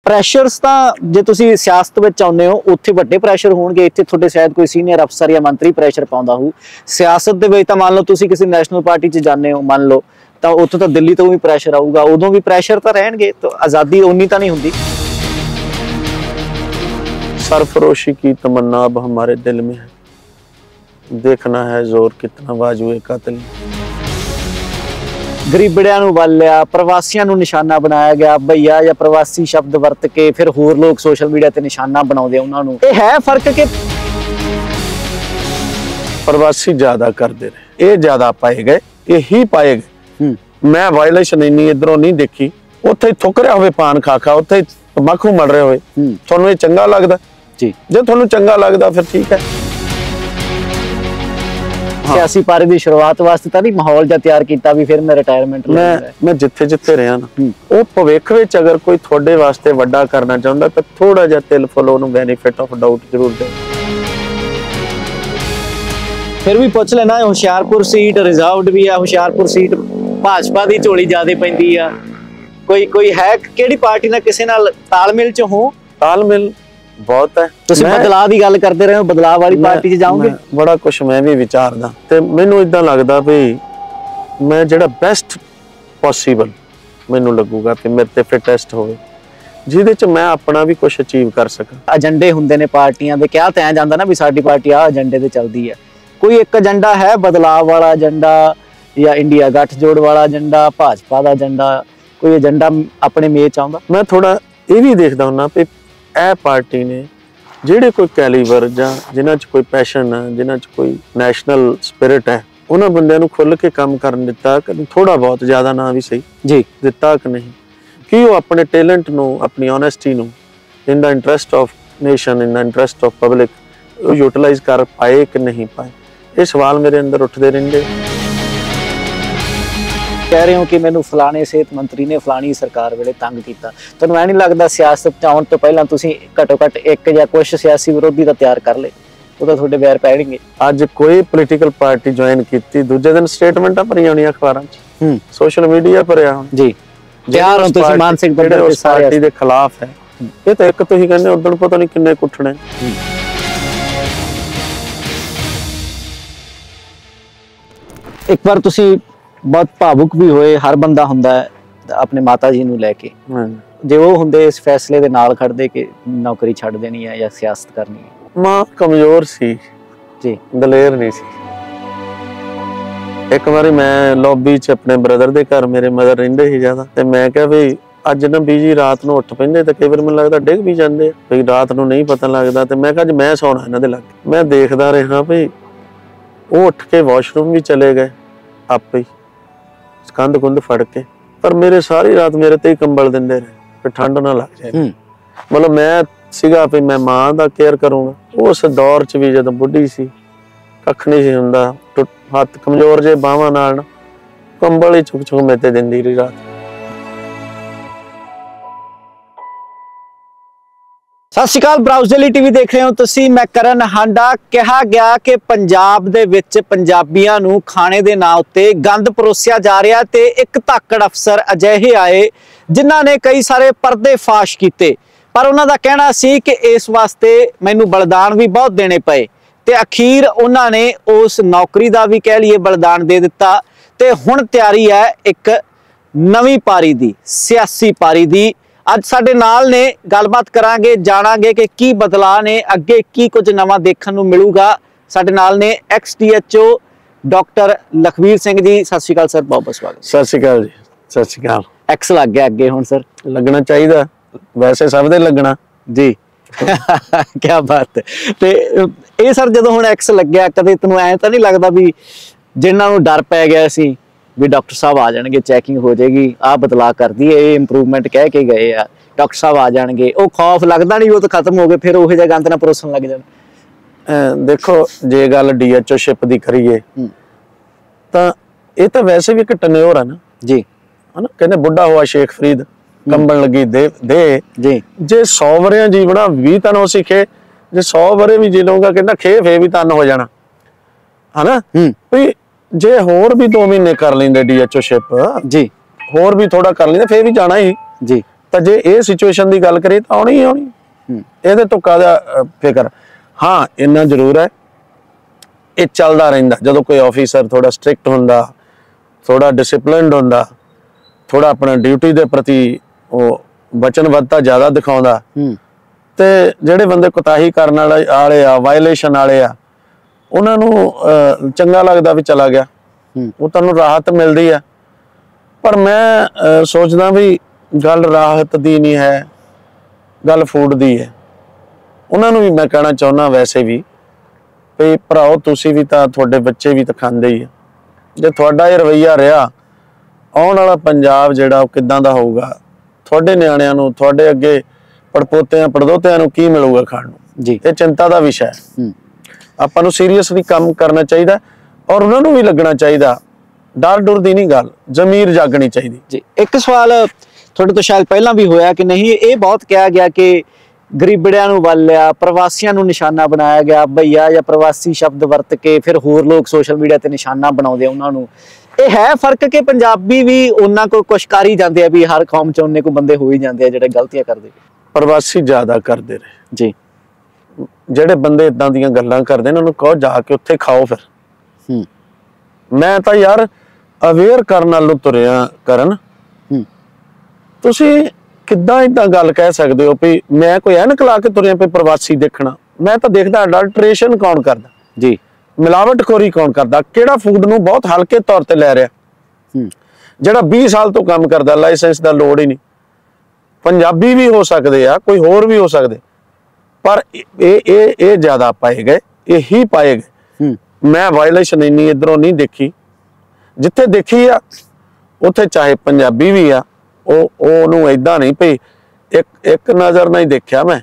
Pressures ਤਾਂ ਜੇ ਤੁਸੀਂ ਸਿਆਸਤ ਵਿੱਚ ਆਉਂਦੇ ਹੋ ਉੱਥੇ ਵੱਡੇ ਪ੍ਰੈਸ਼ਰ ਹੋਣਗੇ, ਇੱਥੇ ਤੁਹਾਡੇ ਸ਼ਾਇਦ ਕੋਈ ਸੀਨੀਅਰ ਅਫਸਰ ਜਾਂ ਮੰਤਰੀ ਪ੍ਰੈਸ਼ਰ ਪਾਉਂਦਾ ਹੋਊ। ਸਿਆਸਤ ਦੇ ਵਿੱਚ ਤਾਂ ਮੰਨ ਲਓ ਤੁਸੀਂ ਕਿਸੇ ਨੈਸ਼ਨਲ ਪਾਰਟੀ 'ਚ ਜਾਂਦੇ ਹੋ ਮੰਨ ਲਓ, ਤਾਂ ਉੱਥੋਂ ਤਾਂ ਦਿੱਲੀ ਤੋਂ ਵੀ ਪ੍ਰੈਸ਼ਰ ਆਊਗਾ, ਉਦੋਂ ਵੀ ਪ੍ਰੈਸ਼ਰ ਤਾਂ ਰਹਿਣਗੇ, ਤਾਂ ਆਜ਼ਾਦੀ ਉਨੀ ਤਾਂ नहीं ਹੁੰਦੀ। सरफरोशी की तमन्ना अब हमारे दिल में है, देखना है जोर कितना बाजुए कातिल। ਗਰੀਬੜਿਆਂ ਨੂੰ ਵਾਲਿਆ, ਪ੍ਰਵਾਸੀਆਂ ਨੂੰ ਨਿਸ਼ਾਨਾ ਬਣਾਇਆ ਗਿਆ, ਭਈਆ ਜਾਂ ਪ੍ਰਵਾਸੀ ਸ਼ਬਦ ਵਰਤ ਕੇ ਫਿਰ ਹੋਰ ਲੋਕ ਸੋਸ਼ਲ ਮੀਡੀਆ ਤੇ ਨਿਸ਼ਾਨਾ ਬਣਾਉਂਦੇ ਉਹਨਾਂ ਨੂੰ। ਇਹ ਹੈ ਫਰਕ ਕਿ प्रवासी ज्यादा करते रहे, ये ज्यादा पाए गए, यही पाए गए। मैं वायलेशन इन्नी इधरों नहीं देखी, उत्थे थुक रहा होवे पान खा खा, उत्थे तंबाकू मल रहे होवे, तुहानू ये चंगा लगदा जी? जे तुहानू चंगा लगदा फिर ठीक है। सियासी पारी दी शुरुआत वास्ते तां नहीं माहौल जा तैयार कीता भी फिर मैं रिटायरमेंट मैं जिथे जिथे रहा ना, वो भविख विच अगर कोई तुहाडे वास्ते वड्डा करना चाहुंदा तां थोड़ा जिहा तिल फुल ओहनू बेनीफिट ऑफ डाउट जरूर दे। फिर भी पुछ लेना, हुशियारपुर सीट रिजर्वड भी है, हुशियारपुर सीट भाजपा दी झोली ज्यादा पैंदी आ, कोई है किहड़ी पार्टी नाल किसे नाल तालमेल च हो? तालमेल बहुत है। तुसीं बदलाव दी गल करदे रहे हो, बदलाव वाली पार्टी च जाओगे? बड़ा कुछ मैं भी विचारदा ते मैनू इदां लगदा भी मैं जिहड़ा बेस्ट पॉसीबल मैनू लगूगा कि मेरे ते फिटेस्ट होवे, ਜਿਹਦੇ ਚ ਮੈਂ ਆਪਣਾ ਵੀ ਕੁਝ ਅਚੀਵ ਕਰ ਸਕਾਂ। ਏਜੰਡੇ ਹੁੰਦੇ ਨੇ ਪਾਰਟੀਆਂ ਦੇ, ਕਿਹਾ ਤਾਂ ਜਾਂਦਾ ਨਾ ਵੀ ਸਾਡੀ ਪਾਰਟੀ ਆ ਏਜੰਡੇ ਤੇ ਚੱਲਦੀ ਹੈ। ਕੋਈ ਇੱਕ ਏਜੰਡਾ ਹੈ ਬਦਲਾਵ ਵਾਲਾ ਏਜੰਡਾ ਜਾਂ ਇੰਡੀਆ ਗੱਠਜੋੜ ਵਾਲਾ ਏਜੰਡਾ, ਭਾਜਪਾ ਦਾ ਏਜੰਡਾ, ਕੋਈ ਏਜੰਡਾ ਆਪਣੇ ਮੇਚ ਆਉਂਦਾ? ਮੈਂ ਥੋੜਾ ਇਹ ਵੀ ਦੇਖਦਾ ਹੁੰਦਾ ਵੀ ਇਹ ਪਾਰਟੀ ਨੇ ਜਿਹੜੇ ਕੋਈ ਕੈਲੀਬਰ ਜਾਂ ਜਿਨ੍ਹਾਂ ਚ ਕੋਈ ਪੈਸ਼ਨ ਹੈ, ਜਿਨ੍ਹਾਂ ਚ ਕੋਈ ਨੈਸ਼ਨਲ ਸਪਿਰਿਟ ਹੈ, ਉਹਨਾਂ ਬੰਦਿਆਂ ਨੂੰ ਖੁੱਲ ਕੇ ਕੰਮ ਕਰਨ ਦਿੱਤਾ, ਥੋੜਾ ਬਹੁਤ ਜ਼ਿਆਦਾ ਨਾ ਵੀ ਸਹੀ ਜੀ ਦਿੱਤਾ ਕਿ ਨਹੀਂ, ਕਿ ਉਹ ਆਪਣੇ ਟੈਲੈਂਟ ਨੂੰ, ਆਪਣੀ ਓਨੈਸਟੀ ਨੂੰ in the interest of nation, in the interest of public ਉਹ ਯੂਟਿਲਾਈਜ਼ ਕਰ ਪਾਏ ਕਿ ਨਹੀਂ ਪਾਏ, ਇਹ ਸਵਾਲ ਮੇਰੇ ਅੰਦਰ ਉੱਠਦੇ ਰਹਿੰਦੇ। ਕਹਿ ਰਹੇ ਹੋ ਕਿ ਮੈਨੂੰ ਫਲਾਣੇ ਸਿਹਤ ਮੰਤਰੀ ਨੇ ਫਲਾਣੀ ਸਰਕਾਰ ਵੇਲੇ ਤੰਗ ਕੀਤਾ, ਤੁਹਾਨੂੰ ਐ ਨਹੀਂ ਲੱਗਦਾ ਸਿਆਸਤ ਚ ਆਉਣ ਤੋਂ ਪਹਿਲਾਂ ਤੁਸੀਂ ਘੱਟੋ ਘੱਟ ਇੱਕ ਜਾਂ ਕੁਝ ਸਿਆਸੀ ਵਿਰੋਧੀ ਤਾਂ ਤਿਆਰ ਕਰ ਲਏ, ਉਹ ਤਾਂ ਤੁਹਾਡੇ ਵੈਰ ਪੈਣਗੇ? ਅੱਜ ਕੋਈ ਪੋਲੀਟੀਕਲ ਪਾਰਟੀ ਜੁਆਇਨ ਕੀਤੀ, ਦੂਜੇ ਦਿਨ ਸਟੇਟਮੈਂਟਾਂ ਭਰੀਆਂ ਹੋਣੀਆਂ ਅਖਬਾਰਾਂ 'ਚ, ਸੋਸ਼ਲ ਮੀਡੀਆ ਭਰਿਆ ਹੁਣ ਜੀ, ਤਿਆਰ ਹੋ ਤੁਸੀਂ ਮਾਨਸਿਕ ਪੱਧਰ ਤੇ ਸਾਰੇ ਪਾਰਟੀ ਦੇ ਖਿਲਾਫ ਹੈ। ਇਹ ਤਾਂ ਇੱਕ ਤੁਸੀਂ ਕਹਿੰਦੇ ਉਦੋਂ ਪਤਾ ਨਹੀਂ ਕਿੰਨੇ ਕੁੱਟਣੇ। ਇੱਕ ਵਾਰ ਤੁਸੀਂ ਬਹੁਤ ਭਾਵੁਕ ਵੀ ਹੋਏ, ਹਰ ਬੰਦਾ ਹੁੰਦਾ ਹੈ ਆਪਣੇ ਮਾਤਾ ਜੀ ਨੂੰ ਲੈ ਕੇ, ਜੇ ਉਹ ਹੁੰਦੇ ਇਸ ਫੈਸਲੇ ਦੇ ਨਾਲ ਖੜਦੇ ਕਿ ਨੌਕਰੀ ਛੱਡ ਦੇਣੀ ਹੈ ਜਾਂ ਸਿਆਸਤ ਕਰਨੀ ਹੈ? ਮਾਂ ਕਮਜ਼ੋਰ ਸੀ ਜੀ, ਦਲੇਰ ਨਹੀਂ ਸੀ। ਇੱਕ ਵਾਰੀ ਮੈਂ ਲੌਬੀ 'ਚ ਆਪਣੇ ਬ੍ਰਦਰ ਦੇ ਘਰ, ਮੇਰੇ ਮਦਰ ਰਹਿੰਦੇ ਸੀ ਜ਼ਿਆਦਾ, ਤੇ ਮੈਂ ਕਿਹਾ ਵੀ ਅੱਜ ਨਾ ਬੀਜੀ ਰਾਤ ਨੂੰ ਉੱਠ ਪੈਂਦੇ ਤੇ ਕਈ ਵਾਰ ਮੈਨੂੰ ਲੱਗਦਾ ਡਿੱਗ ਵੀ ਜਾਂਦੇ, ਵੀ ਰਾਤ ਨੂੰ ਨਹੀਂ ਪਤਾ ਲੱਗਦਾ, ਤੇ ਮੈਂ ਕਿਹਾ ਅੱਜ ਮੈਂ ਸੌਣਾ ਇਹਨਾਂ ਦੇ ਲਾਗੇ। ਮੈਂ ਦੇਖਦਾ ਰਿਹਾ ਵੀ ਉਹ ਉੱਠ ਕੇ ਵਾਸ਼ਰੂਮ ਵੀ ਚਲੇ ਗਏ ਆਪੇ ਹੀ ਕੰਧ ਕੁੰਧ ਫੜ ਕੇ, ਪਰ ਮੇਰੇ ਸਾਰੀ ਰਾਤ ਮੇਰੇ ਤੇ ਹੀ ਕੰਬਲ ਦਿੰਦੇ ਰਹੇ ਵੀ ਠੰਡ ਨਾ ਲੱਗ ਜਾਏ। ਮਤਲਬ ਮੈਂ ਸੀਗਾ ਵੀ ਮੈਂ ਮਾਂ ਦਾ ਕੇਅਰ ਕਰੂੰਗਾ। ਉਸ ਦੌਰ 'ਚ ਵੀ ਜਦੋਂ ਬੁੱਢੀ ਸੀ ਕੱਖ ਨਹੀਂ ਸੀ ਹੁੰਦਾ, ਹੱਥ ਕਮਜ਼ੋਰ ਜੇ ਬਾਹਾਂ ਨਾਲ ਕੰਬਲ ਹੀ ਚੁੱਕ ਚੁੱਕ ਮੇਰੇ ਤੇ ਦਿੰਦੀ ਰਹੀ ਰਾਤ। ਸਤਿ ਸ਼੍ਰੀ ਅਕਾਲ, ਬਰਾਊਜ਼ ਡੇਲੀ ਟੀਵੀ ਦੇਖ ਰਹੇ ਹੋ ਤੁਸੀਂ, ਮੈਂ ਕਰਨ ਹਾਂਡਾ। ਕਿਹਾ ਗਿਆ ਕਿ ਪੰਜਾਬ ਦੇ ਵਿੱਚ ਪੰਜਾਬੀਆਂ ਨੂੰ ਖਾਣੇ ਦੇ ਨਾਂ ਉੱਤੇ ਗੰਦ ਪਰੋਸਿਆ ਜਾ ਰਿਹਾ, ਤੇ ਇੱਕ ਧਾਕੜ ਅਫਸਰ ਅਜਿਹੇ ਆਏ ਜਿਨ੍ਹਾਂ ਨੇ ਕਈ ਸਾਰੇ ਪਰਦੇ ਫਾਸ਼ ਕੀਤੇ, ਪਰ ਉਹਨਾਂ ਦਾ ਕਹਿਣਾ ਸੀ ਕਿ ਇਸ ਵਾਸਤੇ ਮੈਨੂੰ ਬਲਿਦਾਨ ਵੀ ਬਹੁਤ ਦੇਣੇ ਪਏ, ਤੇ ਅਖੀਰ ਉਹਨਾਂ ਨੇ ਉਸ ਨੌਕਰੀ ਦਾ ਵੀ ਕਹਿ ਲਈਏ ਬਲਿਦਾਨ ਦੇ ਦਿੱਤਾ, ਤੇ ਹੁਣ ਤਿਆਰੀ ਹੈ ਇੱਕ ਨਵੀਂ ਪਾਰੀ ਦੀ, ਸਿਆਸੀ ਪਾਰੀ ਦੀ। ਅੱਜ ਸਾਡੇ ਨਾਲ ਨੇ, ਗੱਲਬਾਤ ਕਰਾਂਗੇ, ਜਾਣਾਂਗੇ ਕਿ ਕੀ ਬਦਲਾਅ ਨੇ, ਅੱਗੇ ਕੀ ਕੁਝ ਨਵਾਂ ਦੇਖਣ ਨੂੰ ਮਿਲੂਗਾ। ਸਾਡੇ ਨਾਲ ਨੇ XDHO ਡਾਕਟਰ ਲਖਵੀਰ ਸਿੰਘ ਜੀ। ਸਤਿ ਸ਼੍ਰੀ ਅਕਾਲ ਸਰ, ਬਹੁਤ ਬਹੁਤ ਸਵਾਗਤ। ਸਤਿ ਸ਼੍ਰੀ ਅਕਾਲ ਜੀ। ਸਤਿ ਸ਼੍ਰੀ ਅਕਾਲ। ਐਕਸ ਲੱਗ ਗਿਆ ਅੱਗੇ ਹੁਣ ਸਰ? ਲੱਗਣਾ ਚਾਹੀਦਾ, ਵੈਸੇ ਸਭ ਦੇ ਲੱਗਣਾ ਜੀ। ਕਿਆ ਬਾਤ ਹੈ। ਤੇ ਇਹ ਸਰ ਜਦੋਂ ਹੁਣ ਐਕਸ ਲੱਗਿਆ, ਕਦੇ ਤੈਨੂੰ ਐਂ ਤਾਂ ਨਹੀਂ ਲੱਗਦਾ ਵੀ ਜਿਨ੍ਹਾਂ ਨੂੰ ਡਰ ਪੈ ਗਿਆ ਸੀ ਵੀ ਡਾਕਟਰ ਸਾਹਿਬ ਆ ਜਾਣਗੇ, ਚੈਕਿੰਗ ਹੋ ਜਾਏਗੀ, ਆਹ ਬਦਲਾਅ ਕਰਦੀ ਹੈ, ਇਹ ਇੰਪਰੂਵਮੈਂਟ ਕਹਿ ਕੇ ਗਏ ਆ, ਡਾਕਟਰ ਸਾਹਿਬ ਆ ਜਾਣਗੇ, ਉਹ ਖੌਫ ਲੱਗਦਾ ਨਹੀਂ ਉਹ ਤਾਂ ਖਤਮ ਹੋ ਗਏ, ਫਿਰ ਉਹੋ ਜਿਹਾ ਗੰਦ ਨਾ ਪਰੋਸਣ ਲੱਗ ਜਾਣ? ਦੇਖੋ, ਜੇ ਗੱਲ DHOਸ਼ਿਪ ਦੀ ਕਰੀਏ ਤਾਂ ਇਹ ਤਾਂ ਵੈਸੇ ਵੀ ਇੱਕ ਟਨਿਓਰ ਆ ਨਾ ਜੀ, ਹਨਾ। ਕਹਿੰਦੇ ਬੁੱਢਾ ਹੋਆ ਸ਼ੇਖ ਫਰੀਦ, ਕੰਬਣ ਲੱਗੀ ਦੇ ਜੀ। ਜੇ 100 ਵਰਿਆਂ ਜੀਵਣਾ 20 ਤਨ ਹੋ ਸਿੱਖੇ, ਜੇ 100 ਵਰੇ ਵੀ ਜੀ ਲਊਗਾ ਕਹਿੰਦਾ ਖੇ ਫੇ ਵੀ ਤਨ ਹੋ ਜਾਣਾ, ਹਨਾ। ਵੀ ਜੇ ਹੋਰ ਵੀ 2 ਮਹੀਨੇ ਕਰ ਲੈਂਦੇ DHOਸ਼ਿਪ ਜੀ, ਹੋਰ ਵੀ ਥੋੜਾ ਕਰ ਲੈਂਦੇ, ਫੇਰ ਵੀ ਜਾਣਾ ਹੀ ਜੀ। ਤਾਂ ਜੇ ਇਹ ਸਿਚੁਏਸ਼ਨ ਦੀ ਗੱਲ ਕਰੀਏ ਤਾਂ ਆਉਣੀ ਹੀ ਆਉਣੀ। ਇਹਦੇ ਤੋਂ ਕਾਹਦਾ ਫਿਕਰ। ਹਾਂ ਇੰਨਾ ਜ਼ਰੂਰ ਹੈ, ਇਹ ਚੱਲਦਾ ਰਹਿੰਦਾ। ਜਦੋਂ ਕੋਈ ਆਫੀਸਰ ਥੋੜਾ ਸਟ੍ਰਿਕਟ ਹੁੰਦਾ, ਥੋੜਾ ਡਿਸਿਪਲਿਨਡ ਹੁੰਦਾ, ਥੋੜਾ ਆਪਣਾ ਡਿਊਟੀ ਦੇ ਪ੍ਰਤੀ ਉਹ ਵਚਨਬੱਧਤਾ ਜ਼ਿਆਦਾ ਦਿਖਾਉਂਦਾ, ਤੇ ਜਿਹੜੇ ਬੰਦੇ ਕੁਤਾਹੀ ਕਰਨ ਵਾਲੇ ਆ, ਵਾਇਲੇਸ਼ਨ ਵਾਲੇ ਆ, ਉਹਨਾਂ ਨੂੰ ਚੰਗਾ ਲੱਗਦਾ ਵੀ ਚਲਾ ਗਿਆ, ਉਹ ਤੁਹਾਨੂੰ ਰਾਹਤ ਮਿਲਦੀ ਆ। ਪਰ ਮੈਂ ਸੋਚਦਾ ਵੀ ਗੱਲ ਰਾਹਤ ਦੀ ਨਹੀਂ ਹੈ, ਗੱਲ ਫੂਡ ਦੀ ਹੈ। ਉਹਨਾਂ ਨੂੰ ਵੀ ਮੈਂ ਕਹਿਣਾ ਚਾਹੁੰਦਾ ਵੈਸੇ ਵੀ ਭਰਾਓ, ਤੁਸੀਂ ਵੀ ਤਾਂ, ਤੁਹਾਡੇ ਬੱਚੇ ਵੀ ਤਾਂ ਖਾਂਦੇ ਹੀ ਆ। ਜੇ ਤੁਹਾਡਾ ਇਹ ਰਵੱਈਆ ਰਿਹਾ, ਆਉਣ ਵਾਲਾ ਪੰਜਾਬ ਜਿਹੜਾ ਉਹ ਕਿੱਦਾਂ ਦਾ ਹੋਊਗਾ? ਤੁਹਾਡੇ ਨਿਆਣਿਆਂ ਨੂੰ, ਤੁਹਾਡੇ ਅੱਗੇ ਪੜਪੋਤਿਆਂ ਪੜਦੋਤਿਆਂ ਨੂੰ ਕੀ ਮਿਲੂਗਾ ਖਾਣ ਨੂੰ? ਜੀ ਇਹ ਚਿੰਤਾ ਦਾ ਵਿਸ਼ਾ ਹੈ। ਆਪਾਂ ਨੂੰ ਸੀਰੀਅਸਲੀ ਕੰਮ ਕਰਨਾ ਚਾਹੀਦਾ, ਔਰ ਉਹਨਾਂ ਨੂੰ ਵੀ ਲੱਗਣਾ ਚਾਹੀਦਾ। ਡਰ ਡੁਰ ਦੀ ਨਹੀਂ ਗੱਲ, ਜ਼ਮੀਰ ਜਾਗਣੀ ਚਾਹੀਦੀ। ਜੀ ਇੱਕ ਸਵਾਲ ਤੁਹਾਡੇ ਤੋਂ ਸ਼ਾਇਦ ਪਹਿਲਾਂ ਵੀ ਹੋਇਆ ਕਿ ਨਹੀਂ, ਇਹ ਬਹੁਤ ਕਿਹਾ ਗਿਆ ਕਿ ਗਰੀਬੜਿਆਂ ਨੂੰ ਵੱਲ ਲਿਆ, ਪ੍ਰਵਾਸੀਆਂ ਨੂੰ ਨਿਸ਼ਾਨਾ ਬਣਾਇਆ ਗਿਆ, ਭਈਆ ਜਾਂ ਪ੍ਰਵਾਸੀ ਸ਼ਬਦ ਵਰਤ ਕੇ ਫਿਰ ਹੋਰ ਲੋਕ ਸੋਸ਼ਲ ਮੀਡੀਆ ਤੇ ਨਿਸ਼ਾਨਾ ਬਣਾਉਂਦੇ ਆ ਉਹਨਾਂ ਨੂੰ। ਇਹ ਹੈ ਫਰਕ ਕਿ ਪੰਜਾਬੀ ਵੀ ਉਹਨਾਂ ਕੋਲ ਕੁਛ ਕਰ ਹੀ ਜਾਂਦੇ ਆ, ਵੀ ਹਰ ਕੌਮ ਚ ਉਹਨੇ ਕੋ ਬੰਦੇ ਹੋ ਹੀ ਜਾਂਦੇ ਆ ਜਿਹੜੇ ਗਲਤੀਆਂ ਕਰਦੇ? ਪ੍ਰਵਾਸੀ ਜ਼ਿਆਦਾ ਕਰਦੇ ਰਹੇ ਜੀ। ਜਿਹੜੇ ਬੰਦੇ ਇਦਾਂ ਦੀਆਂ ਗੱਲਾਂ ਕਰਦੇ ਨੇ, ਉਹਨੂੰ ਕਹੋ ਜਾ ਕੇ ਉੱਥੇ ਖਾਓ। ਫਿਰ ਮੈਂ ਤਾਂ ਯਾਰ ਅਵੇਅਰ ਕਰਨ ਨਾਲੋਂ ਤੁਰਿਆ ਕਰਨ। ਤੁਸੀਂ ਕਿੱਦਾਂ ਏਦਾਂ ਗੱਲ ਕਹਿ ਸਕਦੇ ਹੋ ਵੀ ਮੈਂ ਕੋਈ ਐਨਕ ਲਾ ਕੇ ਤੁਰਿਆ ਪਈ ਪ੍ਰਵਾਸੀ ਦੇਖਣਾ? ਮੈਂ ਤਾਂ ਦੇਖਦਾ ਅਡਲਟ੍ਰੇਸ਼ਨ ਕੌਣ ਕਰਦਾ ਜੀ, ਮਿਲਾਵਟਖੋਰੀ ਕੌਣ ਕਰਦਾ, ਕਿਹੜਾ ਫੂਡ ਨੂੰ ਬਹੁਤ ਹਲਕੇ ਤੌਰ ਤੇ ਲੈ ਰਿਹਾ, ਜਿਹੜਾ 20 ਸਾਲ ਤੋਂ ਕੰਮ ਕਰਦਾ, ਲਾਇਸੈਂਸ ਦਾ ਲੋੜ ਹੀ ਨਹੀਂ। ਪੰਜਾਬੀ ਵੀ ਹੋ ਸਕਦੇ ਆ, ਕੋਈ ਹੋਰ ਵੀ ਹੋ ਸਕਦੇ, ਪਰ ਇਹ ਜ਼ਿਆਦਾ ਪਾਏ ਗਏ, ਇਹੀ ਪਾਏ ਗਏ। ਮੈਂ ਵਾਇਲੇਸ਼ਨ ਇੰਨੀ ਇਧਰੋਂ ਨਹੀਂ ਦੇਖੀ। ਜਿੱਥੇ ਦੇਖੀ ਆ ਉੱਥੇ ਚਾਹੇ ਪੰਜਾਬੀ ਵੀ ਆ, ਉਹਨੂੰ ਏਦਾਂ ਨਹੀਂ ਪਈ ਇੱਕ ਨਜ਼ਰ ਨਾਲ ਹੀ ਦੇਖਿਆ ਮੈਂ।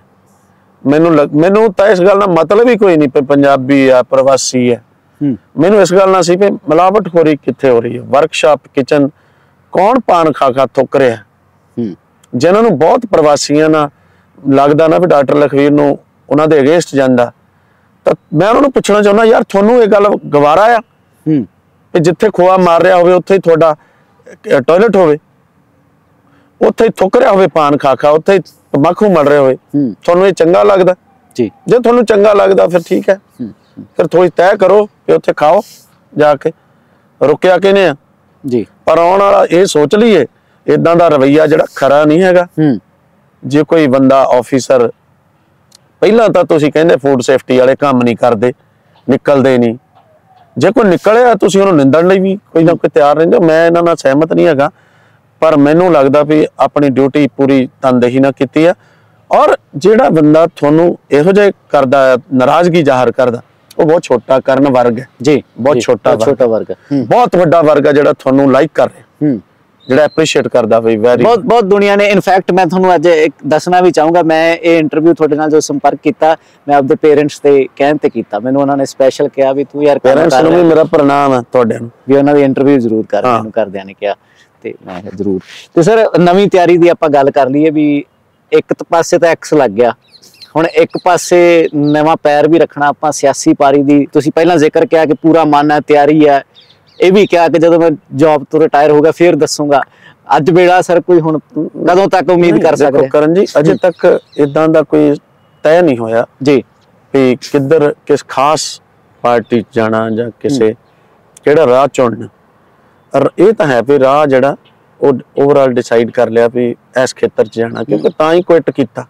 ਮੈਨੂੰ ਤਾਂ ਇਸ ਗੱਲ ਨਾਲ ਮਤਲਬ ਹੀ ਕੋਈ ਨਹੀਂ ਪਈ ਪੰਜਾਬੀ ਆ ਪ੍ਰਵਾਸੀ ਆ। ਮੈਨੂੰ ਇਸ ਗੱਲ ਨਾਲ ਸੀ ਵੀ ਮਿਲਾਵਟਖੋਰੀ ਕਿੱਥੇ ਹੋ ਰਹੀ ਹੈ। ਵਰਕਸ਼ਾਪ ਕਿਚਨ ਕੌਣ ਪਾਨ ਖਾ ਖਾ ਥੁੱਕ ਰਿਹਾ? ਜਿਨ੍ਹਾਂ ਨੂੰ ਬਹੁਤ ਪ੍ਰਵਾਸੀਆਂ ਨਾਲ ਲੱਗਦਾ ਨਾ ਵੀ ਡਾਕਟਰ ਲਖਵੀਰ ਨੂੰ ਉਹਨਾਂ ਦੇ ਅਗੇਂਸਟ ਜਾਂਦਾ, ਤਾਂ ਮੈਂ ਉਹਨਾਂ ਨੂੰ ਪੁੱਛਣਾ ਚਾਹੁੰਦਾ, ਯਾਰ ਤੁਹਾਨੂੰ ਇਹ ਗੱਲ ਗਵਾਰਾ ਆ ਕਿ ਜਿੱਥੇ ਖੋਆ ਮਾਰ ਰਿਹਾ ਹੋਵੇ ਉੱਥੇ ਹੀ ਤੁਹਾਡਾ ਟਾਇਲਟ ਹੋਵੇ, ਉੱਥੇ ਹੀ ਥੁੱਕ ਰਿਹਾ ਹੋਵੇ ਪਾਨ ਖਾ ਖਾ, ਉੱਥੇ ਹੀ ਤੰਬਾਕੂ ਮਲ ਰਿਹਾ ਹੋਵੇ? ਤੁਹਾਨੂੰ ਇਹ ਚੰਗਾ ਲੱਗਦਾ? ਜੀ, ਜੇ ਤੁਹਾਨੂੰ ਚੰਗਾ ਲੱਗਦਾ ਫਿਰ ਠੀਕ ਹੈ, ਫਿਰ ਥੋੜੀ ਤੈਅ ਕਰੋ ਕਿ ਉੱਥੇ ਖਾਓ ਜਾ ਕੇ। ਰੁਕਿਆ ਕਿਨੇ ਆ ਜੀ? ਪਰ ਆਉਣ ਵਾਲਾ ਇਹ ਸੋਚ ਲਈਏ, ਏਦਾਂ ਦਾ ਰਵੱਈਆ ਜਿਹੜਾ ਖਰਾ ਨਹੀਂ ਹੈਗਾ। ਜੇ ਕੋਈ ਬੰਦਾ ਆਫੀਸਰ, ਪਹਿਲਾਂ ਤਾਂ ਤੁਸੀਂ ਕਹਿੰਦੇ ਫੂਡ ਸੇਫਟੀ ਵਾਲੇ ਕੰਮ ਨਹੀਂ ਕਰਦੇ, ਨਿਕਲਦੇ ਨਹੀਂ। ਜੇ ਕੋਈ ਨਿਕਲਿਆ ਤੁਸੀਂ ਉਹਨੂੰ ਨਿੰਦਣ ਲਈ ਵੀ ਕੋਈ ਨਾ ਕੋਈ ਤਿਆਰ ਰਹਿੰਦੇ ਹੋ। ਮੈਂ ਇਹਨਾਂ ਨਾਲ ਸਹਿਮਤ ਨਹੀਂ ਹੈਗਾ, ਪਰ ਮੈਨੂੰ ਲੱਗਦਾ ਵੀ ਆਪਣੀ ਡਿਊਟੀ ਪੂਰੀ ਤਨਦੇਹੀ ਨਾਲ ਕੀਤੀ ਆ। ਔਰ ਜਿਹੜਾ ਬੰਦਾ ਤੁਹਾਨੂੰ ਇਹੋ ਜਿਹਾ ਕਰਦਾ, ਨਾਰਾਜ਼ਗੀ ਜ਼ਾਹਰ ਕਰਦਾ, ਉਹ ਬਹੁਤ ਛੋਟਾ ਕਰਨ ਵਰਗ ਹੈ ਜੀ, ਬਹੁਤ ਛੋਟਾ ਵਰਗ, ਬਹੁਤ ਵੱਡਾ ਵਰਗ ਹੈ ਜਿਹੜਾ ਤੁਹਾਨੂੰ ਲਾਈਕ ਕਰ ਰਿਹਾ, ਜਿਹੜਾ ਐਪਰੀਸ਼ੀਏਟ ਕਰਦਾ ਵੀ ਬਹੁਤ ਦੁਨੀਆ ਨੇ। ਇਨਫੈਕਟ ਮੈਂ ਤੁਹਾਨੂੰ ਅੱਜ ਇੱਕ ਦੱਸਣਾ ਵੀ ਚਾਹੂੰਗਾ, ਮੈਂ ਇਹ ਇੰਟਰਵਿਊ ਤੁਹਾਡੇ ਨਾਲ ਜੋ ਸੰਪਰਕ ਕੀਤਾ, ਮੈਂ ਆਪਦੇ ਪੇਰੈਂਟਸ ਦੇ ਕਹਿਣ ਤੇ ਕੀਤਾ। ਮੈਨੂੰ ਉਹਨਾਂ ਨੇ ਸਪੈਸ਼ਲ ਕਿਹਾ ਵੀ ਤੂੰ ਯਾਰ ਪੇਰੈਂਟਸ ਨੂੰ ਵੀ ਮੇਰਾ ਪ੍ਰਣਾਮ ਹੈ ਤੁਹਾਡੇ ਨੂੰ, ਵੀ ਉਹਨਾਂ ਦੀ ਇੰਟਰਵਿਊ ਜ਼ਰੂਰ ਕਰ। ਮੈਨੂੰ ਘਰਦਿਆਂ ਨੇ ਕਿਹਾ ਤੇ ਮੈਂ ਜ਼ਰੂਰ। ਤੇ ਸਰ ਨਵੀਂ ਤਿਆਰੀ ਦੀ ਆਪਾਂ ਗੱਲ ਕਰ ਲਈਏ ਵੀ ਇੱਕ ਪਾਸੇ ਤਾਂ ਐਕਸ ਲੱਗ ਗਿਆ, ਹੁਣ ਇੱਕ ਪਾਸੇ ਨਵਾਂ ਪੈਰ ਵੀ ਰੱਖਣਾ ਆਪਾਂ ਸਿਆਸੀ ਪਾਰੀ ਦੀ। ਤੁਸੀਂ ਪਹਿਲਾਂ ਜ਼ਿਕਰ ਕਿਹਾ ਕਿ ਪੂਰਾ ਮਨ ਹੈ, ਤਿਆਰੀ ਹੈ। ਇਹ ਵੀ ਕਿਹਾ ਕਿ ਜਦੋਂ ਮੈਂ ਜੌਬ ਤੋਂ ਰਿਟਾਇਰ ਹੋ ਗਿਆ ਫਿਰ ਦੱਸੂਗਾ। ਅੱਜ ਵੇਲਾ ਸਰ ਕੋਈ ਹੁਣ ਕਦੋਂ ਤੱਕ ਉਮੀਦ ਕਰ ਸਕਦੇ ਕਰਨ ਜੀ? ਅਜੇ ਤੱਕ ਇਦਾਂ ਦਾ ਕੋਈ ਤੈਅ ਨਹੀਂ ਹੋਇਆ ਜੀ ਵੀ ਕਿੱਧਰ ਕਿਸ ਖਾਸ ਪਾਰਟੀ ਚ ਜਾਣਾ ਜਾਂ ਕਿਸੇ ਕਿਹੜਾ ਰਾਹ ਚੁਣਨਾ। ਇਹ ਤਾਂ ਹੈ ਵੀ ਰਾਹ ਜਿਹੜਾ ਉਹ ਓਵਰਆਲ ਡਿਸਾਈਡ ਕਰ ਲਿਆ ਵੀ ਇਸ ਖੇਤਰ ਚ ਜਾਣਾ, ਕਿਉਂਕਿ ਤਾਂ ਹੀ ਕੁਇਟ ਕੀਤਾ।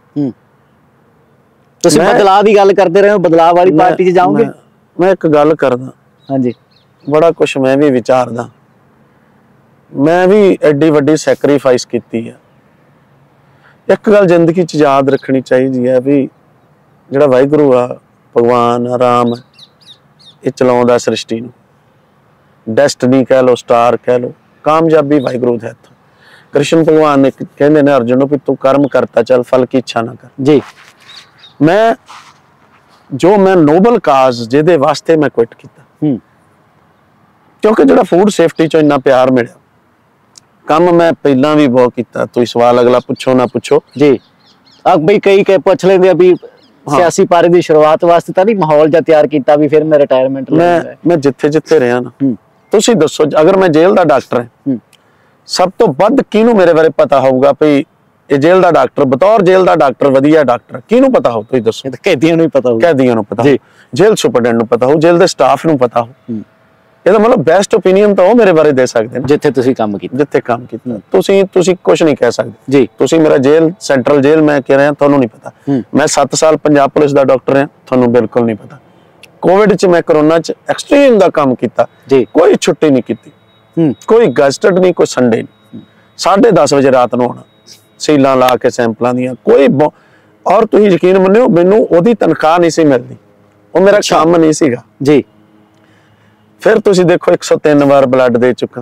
ਤੁਸੀਂ ਬਦਲਾਅ ਦੀ ਗੱਲ ਕਰਦੇ ਰਹੇ ਹੋ, ਬਦਲਾਅ ਵਾਲੀ ਪਾਰਟੀ ਚ ਜਾਓਗੇ? ਮੈਂ ਇੱਕ ਗੱਲ ਕਰਦਾ, ਹਾਂਜੀ, ਬੜਾ ਕੁਛ ਮੈਂ ਵੀ ਵਿਚਾਰਦਾ। ਮੈਂ ਵੀ ਐਡੀ ਵੱਡੀ ਸੈਕਰੀਫਾਈਸ ਕੀਤੀ ਆ। ਇੱਕ ਗੱਲ ਜ਼ਿੰਦਗੀ ਚ ਯਾਦ ਰੱਖਣੀ ਚਾਹੀਦੀ ਹੈ ਵੀ ਜਿਹੜਾ ਵਾਹਿਗੁਰੂ ਆ, ਭਗਵਾਨ ਰਾਮ, ਇਹ ਚਲਾਉਂਦਾ ਸ੍ਰਿਸ਼ਟੀ ਨੂੰ। ਡੈਸਟਨੀ ਕਹਿ ਲੋ, ਸਟਾਰ ਕਹਿ ਲੋ, ਕਾਮਯਾਬੀ ਵਾਹਿਗੁਰੂ ਦੇ ਹੱਥ। ਕ੍ਰਿਸ਼ਨ ਭਗਵਾਨ ਨੇ ਕਹਿੰਦੇ ਨੇ ਅਰਜੁਨ ਨੂੰ ਵੀ ਤੂੰ ਕਰਮ ਕਰਤਾ ਚੱਲ, ਫਲ ਕੀ ਇੱਛਾ ਨਾ ਕਰ ਜੀ। ਮੈਂ ਨੋਬਲ ਕਾਜ਼ ਜਿਹਦੇ ਵਾਸਤੇ ਮੈਂ ਕੁਇਟ ਕੀਤਾ, ਕਿਉਂਕਿ ਜਿਹੜਾ ਫੂਡ ਸੇਫਟੀ ਚੋਂ ਇੰਨਾ ਪਿਆਰ ਮਿਲਿਆ। ਕੰਮ ਮੈਂ ਪਹਿਲਾਂ ਵੀ ਬਹੁਤ ਕੀਤਾ, ਤੁਸੀਂ ਸਵਾਲ ਅਗਲਾ ਪੁੱਛੋ ਨਾ ਪੁੱਛੋ ਜੀ। ਬਈ ਕਈ ਪੁੱਛ ਲੈਂਦੇ ਆ ਵੀ ਸਿਆਸੀ ਪਾਰੀ ਦੀ ਸ਼ੁਰੂਆਤ ਵਾਸਤੇ ਤਾਂ ਨਹੀਂ ਮਾਹੌਲ ਜਿਹਾ ਤਿਆਰ ਕੀਤਾ ਵੀ ਫਿਰ ਮੈਂ ਰਿਟਾਇਰਮੈਂਟ ਲੈ? ਮੈਂ ਜਿੱਥੇ ਰਿਹਾ ਨਾ, ਤੁਸੀਂ ਦੱਸੋ, ਅਗਰ ਮੈਂ ਜੇਲ੍ਹ ਦਾ ਡਾਕਟਰ ਹਾਂ, ਸਭ ਤੋਂ ਵੱਧ ਕਿਹਨੂੰ ਮੇਰੇ ਬਾਰੇ ਪਤਾ ਹੋਊਗਾ ਵੀ ਇਹ ਜੇਲ੍ਹ ਦਾ ਡਾਕਟਰ, ਬਤੌਰ ਜੇਲ੍ਹ ਦਾ ਡਾਕਟਰ, ਵਧੀਆ ਡਾਕਟਰ, ਕਿਹਨੂੰ ਪਤਾ ਹੋ? ਤੁਸੀਂ ਦੱਸੋ। ਕੈਦੀਆਂ ਨੂੰ ਹੀ ਪਤਾ ਹੋਊ, ਕੈਦੀਆਂ ਨੂੰ ਪਤਾ ਹੋ, ਜੇਲ੍ਹ ਸੁਪਰਡੈਂਟ ਨੂੰ ਪਤਾ ਹੋ, ਜੇਲ੍ਹ ਦੇ ਸਟਾਫ ਨੂੰ ਪਤਾ ਹੋ। ਇਹਦਾ ਮਤਲਬ ਬੈਸਟ ਓਪੀਨੀਅਨ ਤਾਂ ਉਹ ਮੇਰੇ ਬਾਰੇ ਦੇ ਸਕਦੇ ਨੇ ਜਿੱਥੇ ਤੁਸੀਂ ਕੰਮ ਕੀਤਾ। ਜਿੱਥੇ ਕੰਮ ਕੀਤਾ ਤੁਸੀਂ ਕੁਝ ਨਹੀਂ ਕਹਿ ਸਕਦੇ ਜੀ। ਤੁਸੀਂ ਮੇਰਾ ਜੇਲ੍ਹ, ਸੈਂਟਰਲ ਜੇਲ੍ਹ ਮੈਂ ਕਹਿ ਰਿਹਾ, ਤੁਹਾਨੂੰ ਨਹੀਂ ਪਤਾ। ਮੈਂ 7 ਸਾਲ ਪੰਜਾਬ ਪੁਲਿਸ ਦਾ ਡਾਕਟਰ ਹਾਂ, ਤੁਹਾਨੂੰ ਬਿਲਕੁਲ ਨਹੀਂ ਪਤਾ। ਕੋਵਿਡ 'ਚ ਮੈਂ ਕਰੋਨਾ 'ਚ ਐਕਸਟ੍ਰੀਮ ਦਾ ਕੰਮ ਕੀਤਾ, ਕੋਈ ਛੁੱਟੀ ਨਹੀਂ ਕੀਤੀ, ਕੋਈ ਗਜ਼ਟਡ ਨਹੀਂ, ਕੋਈ ਸੰਡੇ ਨਹੀਂ। 10:30 ਵਜੇ ਰਾਤ ਨੂੰ ਆਉਣਾ, ਸੀਲਾਂ ਲਾ ਕੇ ਸੈਂਪਲਾਂ ਦੀਆਂ, ਕੋਈ ਔਰ ਤੁਸੀਂ ਯਕੀਨ ਮੰਨਿਓ ਮੈਨੂੰ ਉਹਦੀ ਤਨਖਾਹ ਨਹੀਂ ਸੀ ਮਿਲਦੀ, ਉਹ ਮੇਰਾ ਕੰਮ ਨਹੀਂ ਸੀਗਾ ਜੀ। ਫਿਰ ਤੁਸੀਂ ਦੇਖੋ 103 ਵਾਰ ਬਲੱਡ ਦੇ ਚੁੱਕਾ।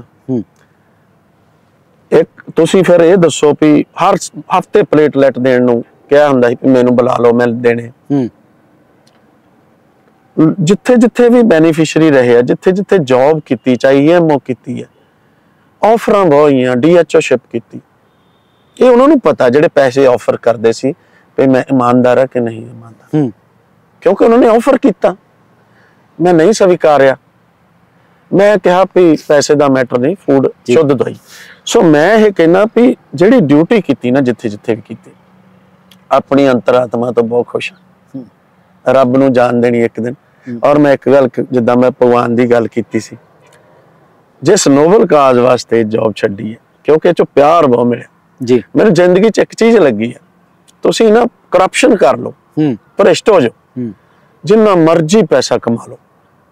ਇੱਕ ਤੁਸੀਂ ਫਿਰ ਇਹ ਦੱਸੋ ਵੀ ਹਰ ਹਫਤੇ ਪਲੇਟਲੈਟ ਦੇਣ ਨੂੰ ਕਿਹਾ ਹੁੰਦਾ ਸੀ, ਮੈਨੂੰ ਬੁਲਾ ਲਓ ਮੈਂ ਦੇਣੇ। ਜਿੱਥੇ ਜਿੱਥੇ ਵੀ ਬੈਨੀਫੀਸ਼ਰੀ ਰਹੇ ਆ, ਜਿੱਥੇ ਜਿੱਥੇ ਜੌਬ ਕੀਤੀ, ਚਾਹੇ EMO ਕੀਤੀ ਹੈ, ਆਫਰਾਂ ਬਹੁਤ ਹੋਈਆਂ, DHOਸ਼ਿਪ ਕੀਤੀ। ਇਹ ਉਹਨਾਂ ਨੂੰ ਪਤਾ ਜਿਹੜੇ ਪੈਸੇ ਆਫਰ ਕਰਦੇ ਸੀ ਵੀ ਮੈਂ ਇਮਾਨਦਾਰ ਆ ਕਿ ਨਹੀਂ ਇਮਾਨਦਾਰ, ਕਿਉਂਕਿ ਉਹਨਾਂ ਨੇ ਆਫਰ ਕੀਤਾ, ਮੈਂ ਨਹੀਂ ਸਵੀਕਾਰਿਆ। ਮੈਂ ਕਿਹਾ ਵੀ ਪੈਸੇ ਦਾ ਮੈਟਰ ਨਹੀਂ, ਫੂਡ ਸ਼ੁੱਧ ਦਵਾਈ। ਸੋ ਮੈਂ ਇਹ ਕਹਿਣਾ ਵੀ ਜਿਹੜੀ ਡਿਊਟੀ ਕੀਤੀ ਨਾ, ਜਿੱਥੇ ਜਿੱਥੇ ਵੀ ਕੀਤੀ, ਆਪਣੀ ਅੰਤਰਾਤਮਾ ਤੋਂ ਬਹੁਤ ਖੁਸ਼ ਹਾਂ। ਰੱਬ ਨੂੰ ਜਾਣ ਦੇਣੀ ਇੱਕ ਦਿਨ। ਔਰ ਮੈਂ ਇੱਕ ਗੱਲ, ਜਿੱਦਾਂ ਮੈਂ ਭਗਵਾਨ ਦੀ ਗੱਲ ਕੀਤੀ ਸੀ, ਜਿਸ ਨੋਬਲ ਕਾਜ਼ ਵਾਸਤੇ ਜੌਬ ਛੱਡੀ ਹੈ, ਕਿਉਂਕਿ ਇਹ 'ਚੋਂ ਪਿਆਰ ਬਹੁਤ ਮਿਲਿਆ ਜੀ। ਮੈਨੂੰ ਜ਼ਿੰਦਗੀ 'ਚ ਇੱਕ ਚੀਜ਼ ਲੱਗੀ ਹੈ, ਤੁਸੀਂ ਨਾ ਕਰਪਸ਼ਨ ਕਰ ਲਓ, ਭ੍ਰਿਸ਼ਟ ਹੋ ਜਾਓ, ਜਿੰਨਾ ਮਰਜ਼ੀ ਪੈਸਾ ਕਮਾ ਲਓ,